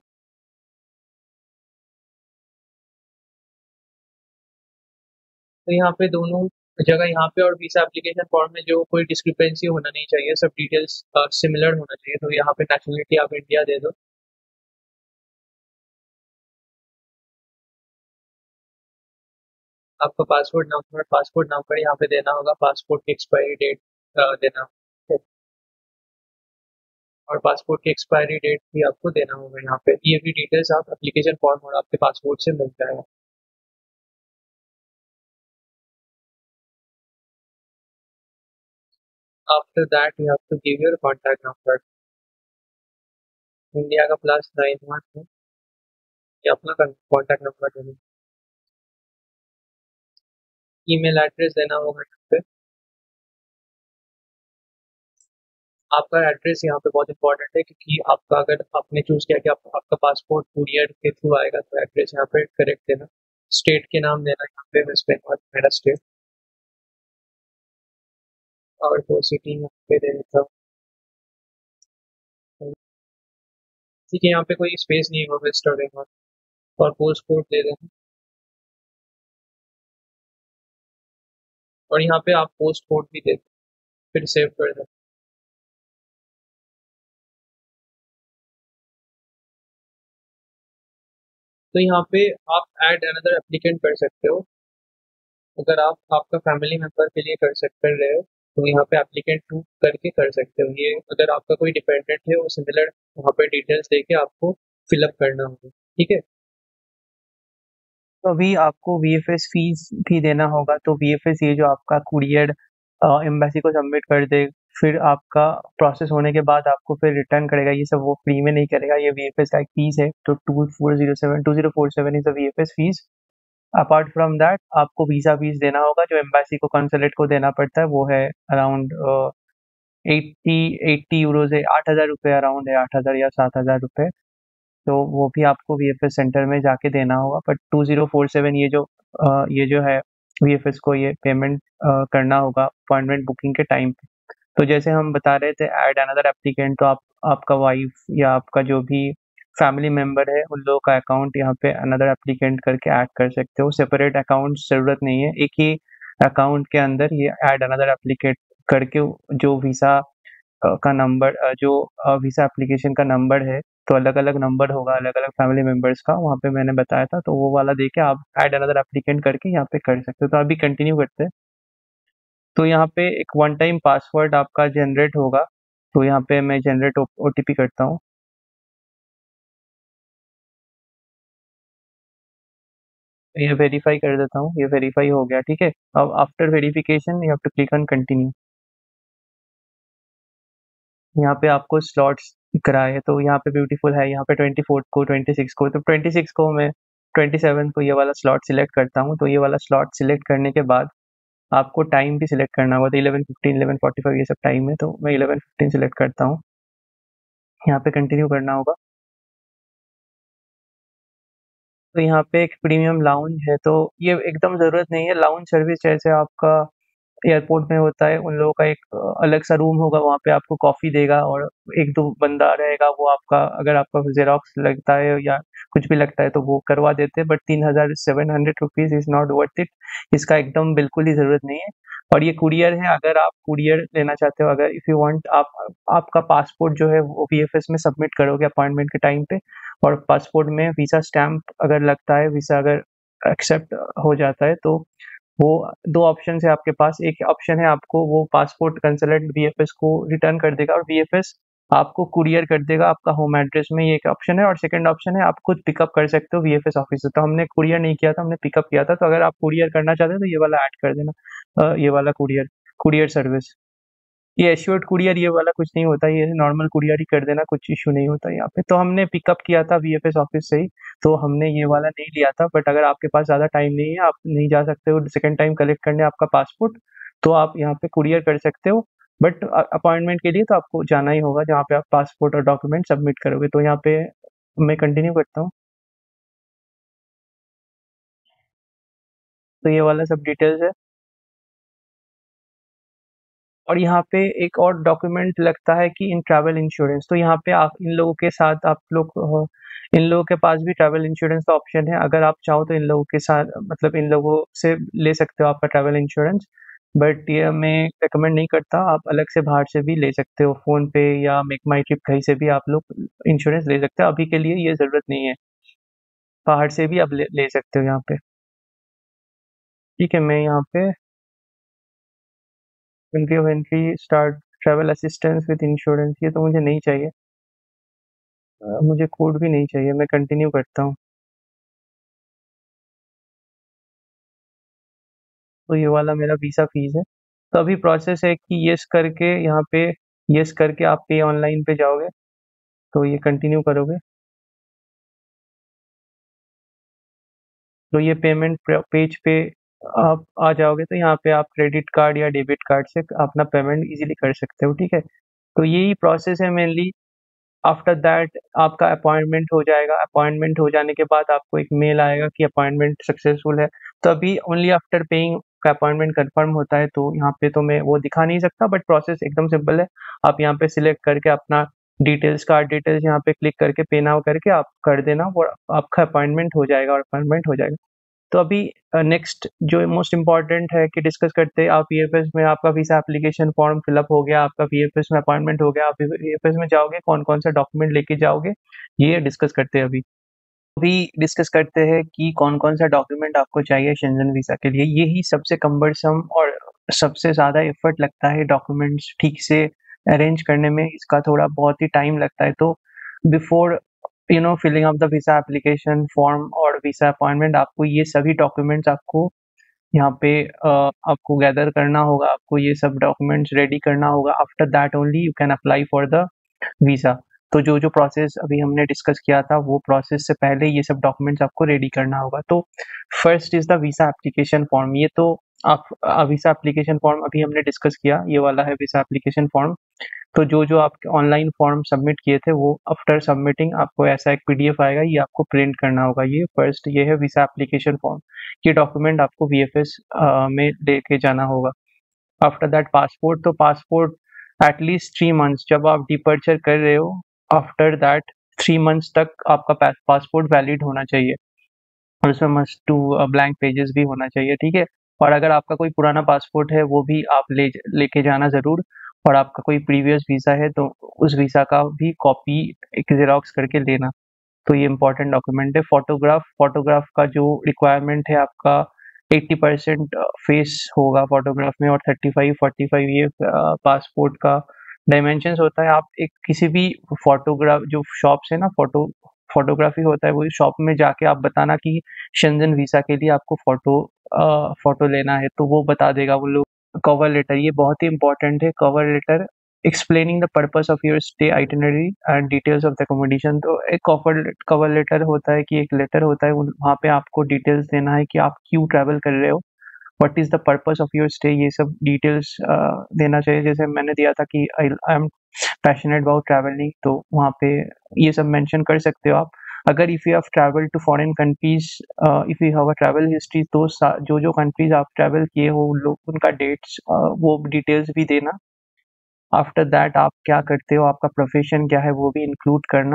तो यहाँ पे दोनों जगह, यहाँ पे और वीज़ा एप्लीकेशन फॉर्म में जो कोई डिस्क्रिपेंसी होना नहीं चाहिए, सब डिटेल्स सिमिलर होना चाहिए। तो यहाँ पे नेशनलिटी आप इंडिया दे दो। आपका पासपोर्ट नंबर यहाँ पे देना होगा, पासपोर्ट की एक्सपायरी डेट देना होगा, और पासपोर्ट की एक्सपायरी डेट भी आपको देना होगा यहाँ पे। ये भी डिटेल्स आप एप्लीकेशन फॉर्म और आपके पासपोर्ट से मिल जाएगा। After that you have to give your contact number. India का +91 है, ये अपना कॉन्टैक्ट नंबर देना। ईमेल एड्रेस देना होगा यहाँ पे। आपका एड्रेस यहाँ पे बहुत इंपॉर्टेंट है, क्योंकि आपका, अगर आपने चूज किया कि आपका पासपोर्ट कुरियर के थ्रू आएगा, तो एड्रेस यहाँ पे करेक्ट देना। स्टेट के नाम देना, यहाँ पे वेस्ट बंगाल मेरा स्टेट, और वो सिटी यहाँ पे दे देता हूँ। ठीक है, यहाँ पे कोई स्पेस नहीं होगा, वेस्ट बंगाल, और पोस्ट कोड दे देना। और यहाँ पे आप पोस्ट कोड भी दे, फिर सेव कर देना। तो यहाँ पे आप ऐड अनदर एप्लीकेंट कर सकते हो। अगर आप आपका फैमिली मेंबर के लिए कर रहे हो, तो यहाँ पे एप्लीकेंट टू करके कर सकते हो। ये अगर आपका कोई डिपेंडेंट है, वो सिमिलर वहाँ पे डिटेल्स देके आपको फिलअप करना होगा। ठीक है, तो अभी आपको वीएफएस फीस भी देना होगा। तो वीएफएस ये जो आपका कुरियर एम्बेसी को सबमिट कर दे, फिर आपका प्रोसेस होने के बाद आपको फिर रिटर्न करेगा, ये सब वो फ्री में नहीं करेगा, ये वीएफएस का एक फीस है। तो 2407 2047 is the VFS fees. Apart from that आपको वीज़ा फीस देना होगा, जो एम्बेसी को कंसुलेट को देना पड़ता है, वो है अराउंड 80 यूरोज़ है, 8,000 रुपये अराउंड है, 8,000 या 7,000 रुपये। तो वो भी आपको वीएफएस सेंटर में जाके देना होगा। बट 2047 ये जो है वीएफएस को ये पेमेंट करना होगा अपॉइंटमेंट बुकिंग के टाइम पे। तो जैसे हम बता रहे थे ऐड अनदर एप्लीकेंट, तो आप आपका वाइफ या आपका जो भी फैमिली मेंबर है उन लोगों का अकाउंट यहाँ पे अनदर एप्लीकेंट करके ऐड कर सकते हो। सेपरेट अकाउंट ज़रूरत नहीं है, एक ही अकाउंट के अंदर ये ऐड अनदर एप्लीकेंट करके जो वीज़ा का नंबर जो वीज़ा एप्लीकेशन का नंबर है, तो अलग-अलग नंबर होगा अलग-अलग फैमिली मेंबर्स का, वहाँ पे मैंने बताया था, तो वो वाला देके आप ऐड अनदर एप्लीकेंट करके यहाँ पे कर सकते हो। तो अभी कंटिन्यू करते हैं। तो यहाँ पे एक वन टाइम पासवर्ड आपका जनरेट होगा, तो यहाँ पे मैं जनरेट ओटीपी करता हूँ। ये वेरीफाई कर देता हूँ, ये वेरीफाई हो गया, ठीक है। अब after verification you have to click on continue. यहाँ पे आपको स्लॉट्स दिख रहा है, तो यहाँ पे ब्यूटीफुल है, यहाँ पे 24 को 26 को, तो 26 को मैं 27 को ये वाला स्लॉट सिलेक्ट करता हूँ। तो ये वाला स्लॉट सिलेक्ट करने के बाद आपको टाइम भी सिलेक्ट करना होगा, तो 11:15 11:45 ये सब टाइम है, तो मैं 11:15 सिलेक्ट करता हूँ। यहाँ पे कंटिन्यू करना होगा। तो यहाँ पे एक प्रीमियम लाउंज है, तो ये एकदम ज़रूरत नहीं है। लाउंज सर्विस जैसे आपका एयरपोर्ट में होता है, उन लोगों का एक अलग सा रूम होगा, वहाँ पे आपको कॉफ़ी देगा और एक दो बंदा रहेगा, वो आपका अगर आपका जेरोक्स लगता है या कुछ भी लगता है तो वो करवा देते हैं। बट 3,700 rupees is not worth it, इसका एकदम बिल्कुल ही ज़रूरत नहीं है। और ये कुरियर है, अगर आप कुरियर लेना चाहते हो, अगर इफ़ यू वांट, आप आपका पासपोर्ट जो है वो वीएफएस में सबमिट करोगे अपॉइंटमेंट के टाइम पे, और पासपोर्ट में वीज़ा स्टैम्प अगर लगता है, वीज़ा अगर एक्सेप्ट हो जाता है, तो वो 2 ऑप्शन है आपके पास। एक ऑप्शन है आपको वो पासपोर्ट कंसलेट वीएफएस को रिटर्न कर देगा और वीएफएस आपको कुरियर कर देगा आपका होम एड्रेस में, ये एक ऑप्शन है। और सेकंड ऑप्शन है आप खुद पिकअप कर सकते हो वीएफएस ऑफिस से। तो हमने कुरियर नहीं किया था, हमने पिकअप किया था। तो अगर आप कुरियर करना चाहते हो तो ये वाला ऐड कर देना, ये वाला कुरियर कुरियर सर्विस। ये एश्योर्ड कुरियर ये वाला कुछ नहीं होता, ये नॉर्मल कुरियर ही कर देना, कुछ इश्यू नहीं होता यहाँ पे। तो हमने पिकअप किया था वीएफएस ऑफिस से ही, तो हमने ये वाला नहीं लिया था। बट अगर आपके पास ज़्यादा टाइम नहीं है, आप नहीं जा सकते हो सेकंड टाइम कलेक्ट करने आपका पासपोर्ट, तो आप यहाँ पे कुरियर कर सकते हो। बट अपॉइंटमेंट के लिए तो आपको जाना ही होगा जहाँ पे आप पासपोर्ट और डॉक्यूमेंट सबमिट करोगे। तो यहाँ पे मैं कंटिन्यू करता हूँ। तो ये वाला सब डिटेल्स है। और यहाँ पे एक और डॉक्यूमेंट लगता है कि इन ट्रैवल इंश्योरेंस, तो यहाँ पे आप इन लोगों के साथ आप लोग इन लोगों के पास भी ट्रैवल इंश्योरेंस का ऑप्शन है। अगर आप चाहो तो इन लोगों के साथ मतलब इन लोगों से ले सकते हो आपका ट्रैवल इंश्योरेंस। बट ये मैं रिकमेंड नहीं करता, आप अलग से बाहर से भी ले सकते हो, फ़ोन पे या मेक माई ट्रिप कहीं से भी आप लोग इंश्योरेंस ले सकते हो। अभी के लिए ये ज़रूरत नहीं है, बाहर से भी आप ले सकते हो यहाँ पे। ठीक है, मैं यहाँ पे country of entry start travel assistance with insurance, ये तो मुझे नहीं चाहिए। मुझे कोड भी नहीं चाहिए, मैं कंटिन्यू करता हूँ। तो ये वाला मेरा वीज़ा फ़ीस है। तो अभी प्रोसेस है कि येस करके यहाँ पे येस करके आप पे ऑनलाइन पे जाओगे, तो ये कंटिन्यू करोगे, तो ये पेमेंट पेज पे आप आ जाओगे, तो यहाँ पे आप क्रेडिट कार्ड या डेबिट कार्ड से अपना पेमेंट इजीली कर सकते हो, ठीक है। तो यही प्रोसेस है मेनली। आफ्टर दैट आपका अपॉइंटमेंट हो जाएगा, अपॉइंटमेंट हो जाने के बाद आपको एक मेल आएगा कि अपॉइंटमेंट सक्सेसफुल है। तो अभी ओनली आफ्टर पेइंग का अपॉइंटमेंट कंफर्म होता है, तो यहाँ पे तो मैं वो दिखा नहीं सकता, बट प्रोसेस एकदम सिंपल है। आप यहाँ पे सिलेक्ट करके अपना डिटेल्स कार्ड डिटेल्स यहाँ पे क्लिक करके पे नाउ करके आप कर देना, और आपका अपॉइंटमेंट हो जाएगा और अपॉइंटमेंट हो जाएगा। तो अभी नेक्स्ट जो मोस्ट इम्पोर्टेंट है कि डिस्कस करते हैं, आप वीएफएस में आपका वीज़ा एप्लीकेशन फॉर्म फिलअप हो गया, आपका वीएफएस में अपॉइंटमेंट हो गया, आप वीएफएस में जाओगे, कौन-कौन सा डॉक्यूमेंट लेके जाओगे, ये डिस्कस करते हैं अभी। अभी डिस्कस करते हैं कि कौन-कौन सा डॉक्यूमेंट आपको चाहिए शेंजन वीज़ा के लिए। यही सबसे कम्बरसम और सबसे ज़्यादा एफर्ट लगता है डॉक्यूमेंट्स ठीक से अरेंज करने में, इसका थोड़ा बहुत ही टाइम लगता है। तो before filling up the visa application form और वीज़ा अपॉइंटमेंट, आपको ये सभी डॉक्यूमेंट्स आपको यहाँ पे आपको गैदर करना होगा, आपको ये सब डॉक्यूमेंट्स रेडी करना होगा। After that only you can apply for the visa. तो जो जो प्रोसेस अभी हमने डिस्कस किया था वो प्रोसेस से पहले ये सब डॉक्यूमेंट्स आपको रेडी करना होगा। तो first is the visa application form. ये तो आप वीज़ा एप्लीकेशन फॉर्म अभी हमने डिस्कस किया, ये वाला है वीज़ा एप्लीकेशन फॉर्म। तो जो जो आप ऑनलाइन फॉर्म सबमिट किए थे वो आफ्टर सबमिटिंग आपको ऐसा एक पीडीएफ आएगा, ये आपको प्रिंट करना होगा। ये फर्स्ट ये है वीज़ा एप्लीकेशन फॉर्म। ये डॉक्यूमेंट आपको वीएफएस में लेके जाना होगा। आफ्टर दैट पासपोर्ट, तो पासपोर्ट एटलीस्ट 3 मंथ्स, जब आप डिपर्चर कर रहे हो आफ्टर दैट 3 मंथ्स तक आपका पासपोर्ट वैलिड होना चाहिए, और उसमें मस्ट टू ब्लैंक पेजेस भी होना चाहिए, ठीक है। और अगर आपका कोई पुराना पासपोर्ट है वो भी आप लेके जाना ज़रूर। और आपका कोई प्रीवियस वीज़ा है तो उस वीज़ा का भी कॉपी एक ज़ेरॉक्स करके लेना। तो ये इंपॉर्टेंट डॉक्यूमेंट है। फोटोग्राफ का जो रिक्वायरमेंट है आपका 80% फेस होगा फोटोग्राफ में, और 35-45 ये पासपोर्ट का डायमेंशंस होता है। आप एक किसी भी फोटोग्राफ जो शॉप से ना फोटोग्राफी होता है, वही शॉप में जाके आप बताना कि शेंजन वीज़ा के लिए आपको फोटो लेना है, तो वो बता देगा वो लोग। कवर लेटर, ये बहुत ही इंपॉर्टेंट है। Cover letter explaining the purpose of your stay, itinerary and details of the accommodation. तो एक कवर लेटर होता है कि एक लेटर होता है, वहाँ पे आपको डिटेल्स देना है कि आप क्यों ट्रैवल कर रहे हो, what is the purpose of your stay, ये सब डिटेल्स देना चाहिए। जैसे मैंने दिया था कि I am passionate about travelling, तो वहाँ पे ये सब मेंशन कर सकते हो आप। अगर if you have travel to foreign countries, if you have a travel history, तो जो जो कंट्रीज आप ट्रैवल किए हो उन लोग उनका डेट्स वो डिटेल्स भी देना। आफ्टर दैट आप क्या करते हो, आपका प्रोफेशन क्या है, वो भी इंक्लूड करना।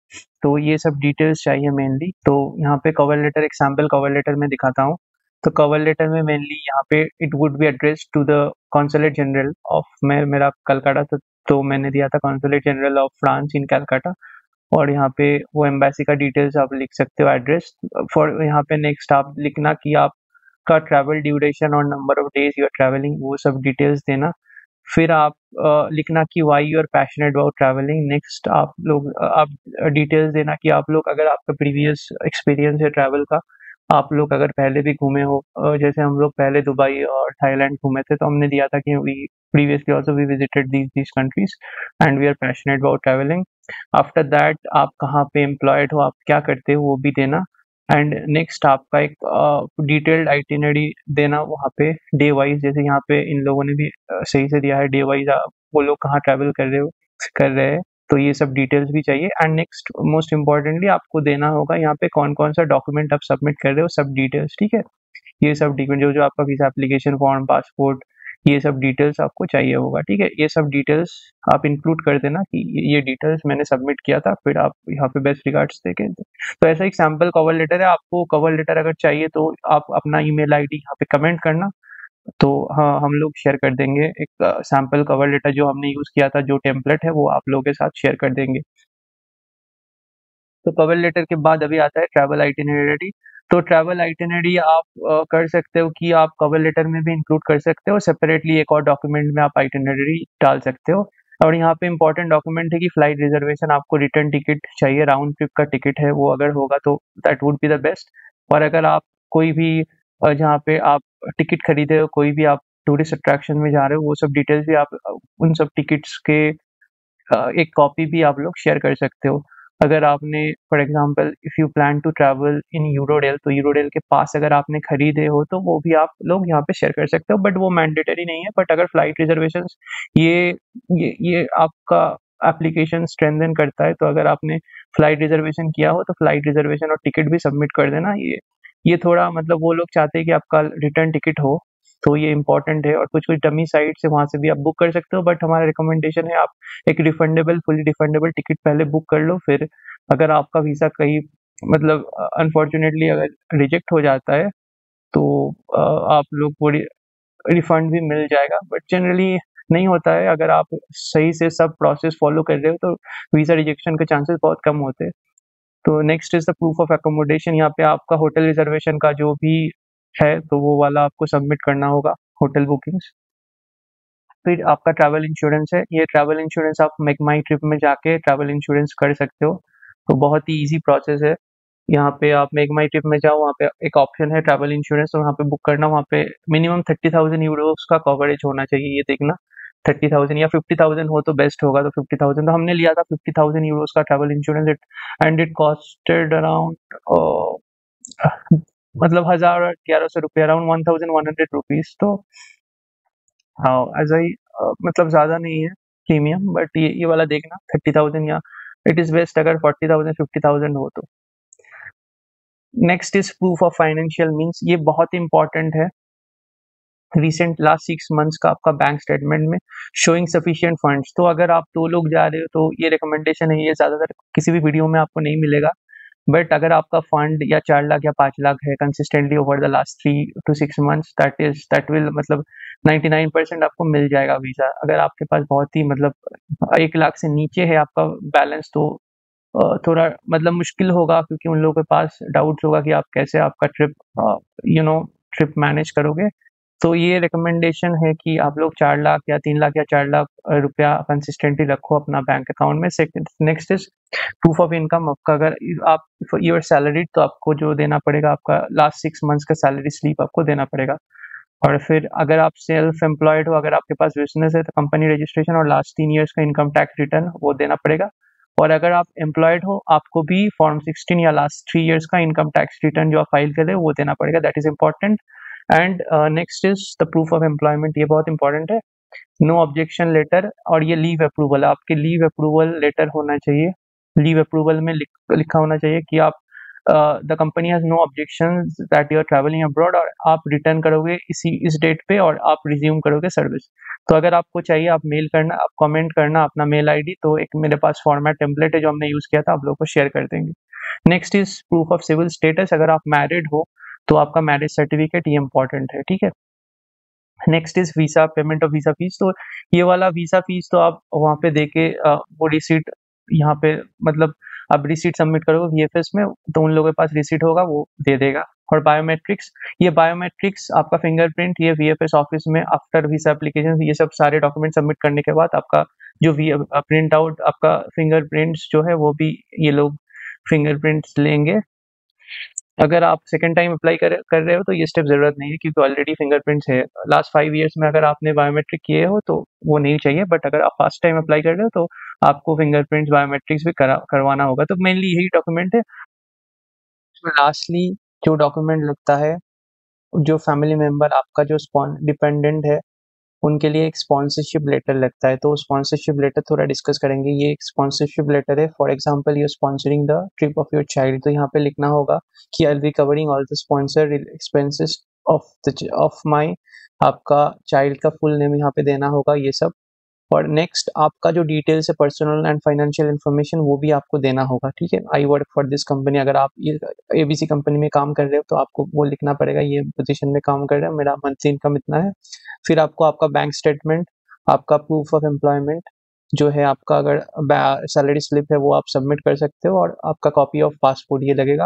तो ये सब डिटेल्स चाहिए मेनली। तो यहाँ पे कवर लेटर, एक सैम्पल कवर लेटर में दिखाता हूँ। तो कवर लेटर में मेनली यहाँ पे it would be address to the consulate general of, मेरा कलकत्ता, तो मैंने दिया था consulate general of France in Calcutta. और यहाँ पे वो एम्बेसी का डिटेल्स आप लिख सकते हो, एड्रेस। फॉर यहाँ पे नेक्स्ट आप लिखना कि आपका ट्रैवल ड्यूरेशन और number of days you are travelling, वो सब डिटेल्स देना। फिर आप लिखना कि why you are passionate about travelling. Next आप डिटेल्स देना कि आप लोग, अगर आपका प्रीवियस एक्सपीरियंस है ट्रैवल का, आप लोग अगर पहले भी घूमे हो, जैसे हम लोग पहले दुबई और थाईलैंड घूमे थे, तो हमने दिया था कि we previously also we visited these countries and we are passionate about traveling. After that आप कहाँ पे एम्प्लॉयड हो, आप क्या करते हो, वो भी देना। एंड नेक्स्ट आपका एक डिटेल्ड आइटिनरी देना वहाँ पे डे वाइज, जैसे यहाँ पे इन लोगों ने भी सही से दिया है डे वाइज वो लोग कहाँ ट्रैवल कर रहे हैं। तो ये सब डिटेल्स भी चाहिए। एंड नेक्स्ट मोस्ट इम्पॉर्टेंटली आपको देना होगा यहाँ पे कौन कौन सा डॉक्यूमेंट आप सबमिट कर रहे हो, सब डिटेल्स, ठीक है। ये सब डॉक्यूमेंट जो जो आपका वीजा एप्लीकेशन फॉर्म, पासपोर्ट, ये सब डिटेल्स आपको चाहिए होगा, ठीक है। ये सब डिटेल्स आप इंक्लूड कर देना कि ये डिटेल्स मैंने सबमिट किया था, फिर आप यहाँ पे बेस्ट रिगार्ड्स देके। तो ऐसा एक सैम्पल कवर लेटर है। आपको कवर लेटर अगर चाहिए तो आप अपना ईमेल आईडी यहाँ पे कमेंट करना, तो हाँ हम लोग शेयर कर देंगे एक सैम्पल कवर लेटर जो हमने यूज़ किया था, जो टेम्पलेट है वो आप लोगों के साथ शेयर कर देंगे। तो कवर लेटर के बाद अभी आता है ट्रैवल आइटिनरी। तो ट्रैवल आइटिनरी आप कर सकते हो कि आप कवर लेटर में भी इंक्लूड कर सकते हो, सेपरेटली एक और डॉक्यूमेंट में आप आइटिनरी डाल सकते हो। और यहाँ पे इंपॉर्टेंट डॉक्यूमेंट है कि फ्लाइट रिजर्वेशन, आपको रिटर्न टिकट चाहिए, राउंड ट्रिप का टिकट है वो अगर होगा तो that would be the best. और अगर आप कोई भी जहाँ पे आप टिकट खरीदे हो, कोई भी आप टूरिस्ट अट्रैक्शन में जा रहे हो, वो सब डिटेल्स भी आप उन सब टिकट्स के एक कॉपी भी आप लोग शेयर कर सकते हो। अगर आपने for example if you plan to travel in यूरोडेल, तो यूरोडेल के पास अगर आपने खरीदे हो तो वो भी आप लोग यहाँ पे शेयर कर सकते हो, बट वो मैंडेटरी नहीं है। बट अगर फ्लाइट रिजर्वेशंस, ये ये आपका एप्लीकेशन स्ट्रेंथन करता है, तो अगर आपने फ्लाइट रिजर्वेशन किया हो तो फ्लाइट रिजर्वेशन और टिकट भी सबमिट कर देना। ये थोड़ा मतलब वो लोग चाहते हैं कि आपका रिटर्न टिकट हो, तो ये इंपॉर्टेंट है। और कुछ कुछ डमी साइट से वहाँ से भी आप बुक कर सकते हो, बट हमारा रिकमेंडेशन है आप एक फुली रिफंडेबल टिकट पहले बुक कर लो। फिर अगर आपका वीज़ा कहीं मतलब अनफॉर्चुनेटली अगर रिजेक्ट हो जाता है तो आप लोग को रिफंड भी मिल जाएगा, बट जनरली नहीं होता है। अगर आप सही से सब प्रोसेस फॉलो कर रहे हो तो वीज़ा रिजेक्शन के चांसेस बहुत कम होते हैं। तो next is the proof of accommodation. यहाँ पे आपका होटल रिजर्वेशन का जो भी है तो वो वाला आपको सबमिट करना होगा, होटल बुकिंग्स। फिर आपका ट्रैवल इंश्योरेंस है। ये ट्रैवल इंश्योरेंस आप मेक माई ट्रिप में जाके ट्रैवल इंश्योरेंस कर सकते हो, तो बहुत ही ईजी प्रोसेस है। यहाँ पे आप मेक माई ट्रिप में जाओ, वहाँ पे एक ऑप्शन है ट्रैवल इंश्योरेंस, तो वहाँ पे बुक करना। वहाँ पे मिनिमम 30,000 यूरोज का कवरेज होना चाहिए, ये देखना। 30,000 या 50,000 हो तो बेस्ट होगा, तो 50,000 तो हमने लिया था 50,000 यूरोस का travel insurance and it costed around मतलब 1,000-1,100 रुपये, अराउंड 1,100 रुपीज। तो हाँ एज आई मतलब ज़्यादा नहीं है प्रीमियम, बट ये वाला देखना 30,000 या इट इज़ बेस्ट अगर 40,000 50,000 हो तो। Next is proof of financial means, ये बहुत इंपॉर्टेंट है। रिसेंट लास्ट 6 मंथ्स का आपका बैंक स्टेटमेंट में शोइंग सफिशिएंट फंड्स। तो अगर आप 2 लोग जा रहे हो तो ये रिकमेंडेशन है, ये ज़्यादातर किसी भी वीडियो में आपको नहीं मिलेगा, बट अगर आपका फंड या 4 लाख या 5 लाख है consistently over the last 3 to 6 months, that will मतलब 99% आपको मिल जाएगा वीज़ा। अगर आपके पास बहुत ही मतलब 1 लाख से नीचे है आपका बैलेंस, तो थोड़ा मतलब मुश्किल होगा, क्योंकि उन लोगों के पास डाउट्स होगा कि आप कैसे आपका ट्रिप मैनेज करोगे। तो ये रिकमेंडेशन है कि आप लोग 4 लाख या 3 लाख या 4 लाख रुपया कंसिस्टेंटली रखो अपना बैंक अकाउंट में। Next is proof of income. आपका अगर आप यूर सैलरी, तो आपको जो देना पड़ेगा आपका लास्ट 6 मंथ्स का सैलरी स्लिप आपको देना पड़ेगा। और फिर अगर आप सेल्फ एम्प्लॉयड हो, अगर आपके पास बिजनेस है, तो कंपनी रजिस्ट्रेशन और लास्ट 3 ईयर्स का इनकम टैक्स रिटर्न वो देना पड़ेगा। और अगर आप एम्प्लॉयड हो, आपको भी फॉर्म 16 या लास्ट 3 ईयर्स का इनकम टैक्स रिटर्न जो आप फाइल कर रहे हो वो देना पड़ेगा, that is important. And next is the proof of employment, ये बहुत इंपॉर्टेंट है। नो ऑब्जेक्शन लेटर, और ये लीव अप्रूवल, आपके लीव अप्रूवल लेटर होना चाहिए। लीव अप्रूवल में लिखा होना चाहिए कि आप the company has no objection that you are travelling abroad, और आप रिटर्न करोगे इस डेट पे और आप रिज्यूम करोगे सर्विस। तो अगर आपको चाहिए, आप मेल करना, आप कमेंट करना अपना मेल आईडी, तो एक मेरे पास फॉर्मेट टेम्पलेट है जो हमने यूज किया था, आप लोगों को शेयर कर देंगे। Next is proof of civil status, अगर आप मैरिड हो तो आपका मैरिज सर्टिफिकेट, ये इंपॉर्टेंट है, ठीक है। Next is visa, payment of visa fees. तो ये वाला वीसा फीस तो आप वहाँ पे देके वो रिसीट यहाँ पे मतलब आप रिसीट सबमिट करोगे वीएफएस में, तो उन लोगों के पास रिसीट होगा, वो दे देगा। और बायोमेट्रिक्स, ये बायोमेट्रिक्स आपका फिंगरप्रिंट, ये वीएफएस ऑफिस में आफ्टर वीसा एप्लीकेशन, ये सब सारे डॉक्यूमेंट सबमिट करने के बाद आपका जो प्रिंट आउट आपका फिंगरप्रिंट्स जो है वो भी ये लोग फिंगरप्रिंट्स लेंगे। अगर आप सेकंड टाइम अप्लाई कर रहे हो तो ये स्टेप ज़रूरत नहीं है, क्योंकि ऑलरेडी फिंगरप्रिंट्स है। लास्ट 5 ईयर्स में अगर आपने बायोमेट्रिक किए हो तो वो नहीं चाहिए, बट अगर आप फर्स्ट टाइम अप्लाई कर रहे हो तो आपको फिंगरप्रिंट्स बायोमेट्रिक्स भी करवाना होगा। तो मेनली यही डॉक्यूमेंट है। लास्टली जो डॉक्यूमेंट लगता है, जो फैमिली मेंबर आपका जो डिपेंडेंट है उनके लिए एक स्पॉन्सरशिप लेटर लगता है। तो स्पॉन्सरशिप लेटर थोड़ा डिस्कस करेंगे। ये एक स्पॉन्सरशिप लेटर है, for example you sponsoring the trip of your child, तो यहाँ पे लिखना होगा कि I will be covering all the sponsor expenses of my, आपका चाइल्ड का फुल नेम यहाँ पे देना होगा, ये सब। और नेक्स्ट आपका जो डिटेल्स है, पर्सनल एंड फाइनेंशियल इन्फॉर्मेशन, वो भी आपको देना होगा, ठीक है। I work for this company, अगर आप ये एबीसी कंपनी में काम कर रहे हो तो आपको वो लिखना पड़ेगा, ये पोजीशन में काम कर रहा है, मेरा मंथली इनकम इतना है। फिर आपको आपका बैंक स्टेटमेंट, आपका प्रूफ ऑफ एम्प्लॉयमेंट जो है, आपका अगर सैलरी स्लिप है वो आप सबमिट कर सकते हो, और आपका कॉपी ऑफ पासपोर्ट ये लगेगा।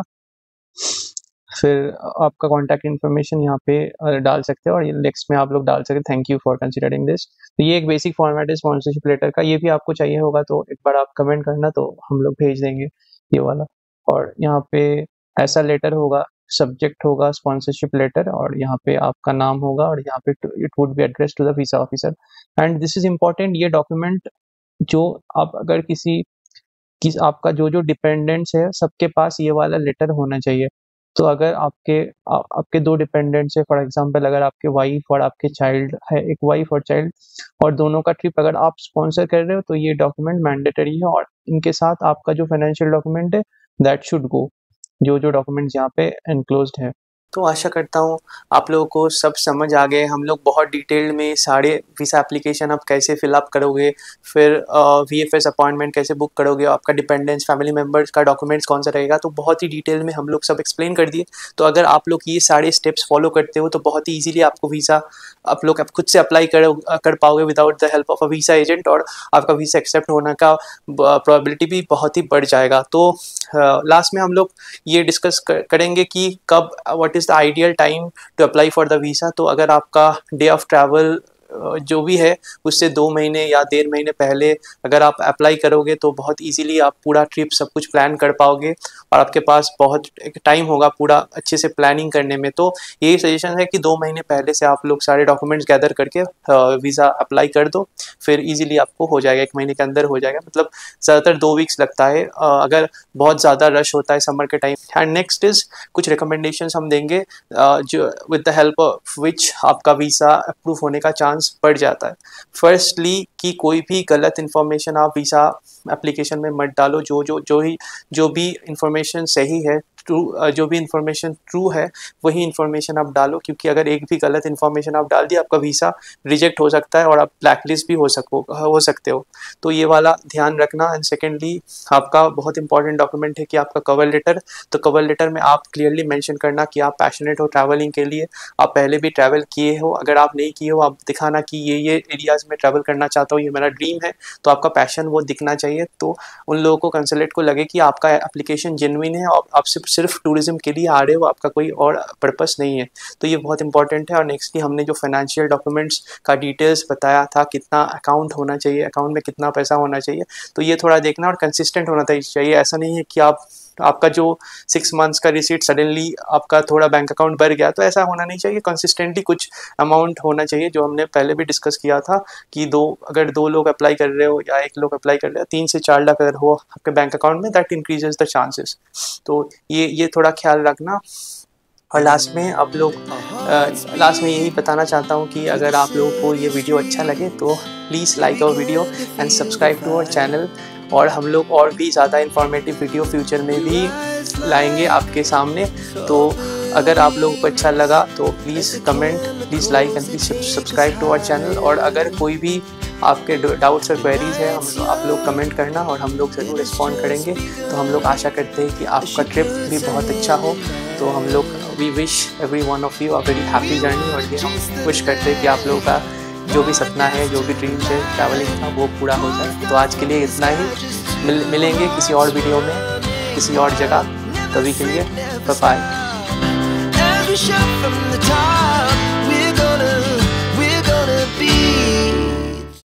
फिर आपका कॉन्टैक्ट इन्फॉर्मेशन यहाँ पे डाल सकते हो, और नेक्स्ट में आप लोग डाल सकते हैं thank you for considering this. तो ये एक बेसिक फॉर्मेट है स्पॉन्सरशिप लेटर का, ये भी आपको चाहिए होगा तो एक बार आप कमेंट करना, तो हम लोग भेज देंगे ये वाला। और यहाँ पे ऐसा लेटर होगा, सब्जेक्ट होगा स्पॉन्सरशिप लेटर, और यहाँ पे आपका नाम होगा, और यहाँ पे it would be address to the visa officer. And this is important, ये डॉक्यूमेंट जो आप अगर आपका जो डिपेंडेंट्स है सबके पास ये वाला लेटर होना चाहिए। तो अगर आपके 2 डिपेंडेंट्स है, फॉर एग्जांपल अगर आपके वाइफ और आपके चाइल्ड है, एक वाइफ और चाइल्ड, और दोनों का ट्रिप अगर आप स्पॉन्सर कर रहे हो, तो ये डॉक्यूमेंट मैंडेटरी है, और इनके साथ आपका जो फाइनेंशियल डॉक्यूमेंट है दैट शुड गो, जो डॉक्यूमेंट्स यहाँ पे एनक्लोज्ड है। तो आशा करता हूँ आप लोगों को सब समझ आ गए। हम लोग बहुत डिटेल में सारे वीज़ा एप्लीकेशन आप कैसे फिलअप करोगे, फिर वीएफएस अपॉइंटमेंट कैसे बुक करोगे, आपका डिपेंडेंस फैमिली मेम्बर्स का डॉक्यूमेंट्स कौन सा रहेगा, तो बहुत ही डिटेल में हम लोग सब एक्सप्लेन कर दिए। तो अगर आप लोग ये सारे स्टेप्स फॉलो करते हो तो बहुत ही ईजिली आपको वीज़ा आप लोग खुद से अप्लाई कर पाओगे without the help of a visa agent, और आपका वीज़ा एक्सेप्ट होने का प्रोबेबिलिटी भी बहुत ही बढ़ जाएगा। तो लास्ट में हम लोग ये डिस्कस करेंगे कि कब what is the ideal time to apply for the visa. तो अगर आपका डे ऑफ ट्रैवल जो भी है उससे 2 महीने या 1.5 महीने पहले अगर आप अप्लाई करोगे तो बहुत इजीली आप पूरा ट्रिप सब कुछ प्लान कर पाओगे और आपके पास बहुत टाइम होगा पूरा अच्छे से प्लानिंग करने में। तो यही सजेशन है कि 2 महीने पहले से आप लोग सारे डॉक्यूमेंट्स गैदर करके वीज़ा अप्लाई कर दो, फिर इजीली आपको हो जाएगा, 1 महीने के अंदर हो जाएगा। मतलब ज़्यादातर 2 वीक्स लगता है अगर बहुत ज़्यादा रश होता है समर के टाइम। एंड नेक्स्ट इज़ कुछ रिकमेंडेशंस हम देंगे जो with the help of which आपका वीज़ा अप्रूव होने का चांस बढ़ जाता है। फर्स्टली कि कोई भी गलत इन्फॉर्मेशन आप वीज़ा एप्लीकेशन में मत डालो। जो भी इंफॉर्मेशन सही है, जो भी इंफॉर्मेशन ट्रू है वही इंफॉर्मेशन आप डालो, क्योंकि अगर एक भी गलत इन्फॉर्मेशन आप डाल दी आपका वीज़ा रिजेक्ट हो सकता है और आप ब्लैकलिस्ट भी हो सकते हो। तो ये वाला ध्यान रखना। एंड सेकेंडली आपका बहुत इंपॉर्टेंट डॉक्यूमेंट है कि आपका कवर लेटर। तो कवर लेटर में आप क्लियरली मेंशन करना कि आप पैशनेट हो ट्रैवलिंग के लिए, आप पहले भी ट्रैवल किए हो। अगर आप नहीं किए हो आप दिखाना कि ये एरियाज़ में ट्रैवल करना चाहता हूँ, ये मेरा ड्रीम है। तो आपका पैशन वो दिखना चाहिए, तो उन लोगों को कंसलेट को लगे कि आपका एप्लीकेशन जेन्युइन है और आप सिर्फ टूरिज्म के लिए आ रहे हो, आपका कोई और पर्पस नहीं है। तो ये बहुत इंपॉर्टेंट है। और नेक्स्टली हमने जो फाइनेंशियल डॉक्यूमेंट्स का डिटेल्स बताया था, कितना अकाउंट होना चाहिए, अकाउंट में कितना पैसा होना चाहिए, तो ये थोड़ा देखना और कंसिस्टेंट होना चाहिए। ऐसा नहीं है कि आपका जो 6 मंथ्स का रिसीट सडनली आपका थोड़ा बैंक अकाउंट भर गया, तो ऐसा होना नहीं चाहिए। कंसिस्टेंटली कुछ अमाउंट होना चाहिए, जो हमने पहले भी डिस्कस किया था कि अगर 2 लोग अप्लाई कर रहे हो या 1 लोग अप्लाई कर रहे हो, 3 से 4 लाख अगर हो आपके बैंक अकाउंट में, दैट इंक्रीजेस द चांसेस। तो ये थोड़ा ख्याल रखना। और लास्ट में यही बताना चाहता हूँ कि अगर आप लोगों को ये वीडियो अच्छा लगे तो please like our video and subscribe to our channel. और हम लोग और भी ज़्यादा इन्फॉर्मेटिव वीडियो फ्यूचर में भी लाएंगे आपके सामने। तो अगर आप लोगों को अच्छा लगा तो please comment, please like and please subscribe to our channel. और अगर कोई भी आपके डाउट्स और क्वेरीज़ है आप लोग कमेंट करना और हम लोग ज़रूर रिस्पॉन्ड करेंगे। तो हम लोग आशा करते हैं कि आपका ट्रिप भी बहुत अच्छा हो। तो हम लोग we wish every one of you a very happy journey. और ये हम विश करते हैं कि आप लोगों का जो भी सपना है, जो भी ड्रीम्स है ट्रैवलिंग का, वो पूरा हो जाए। तो आज के लिए इतना ही। मिलेंगे किसी और वीडियो में किसी और जगह। तभी के लिए बाय बाय।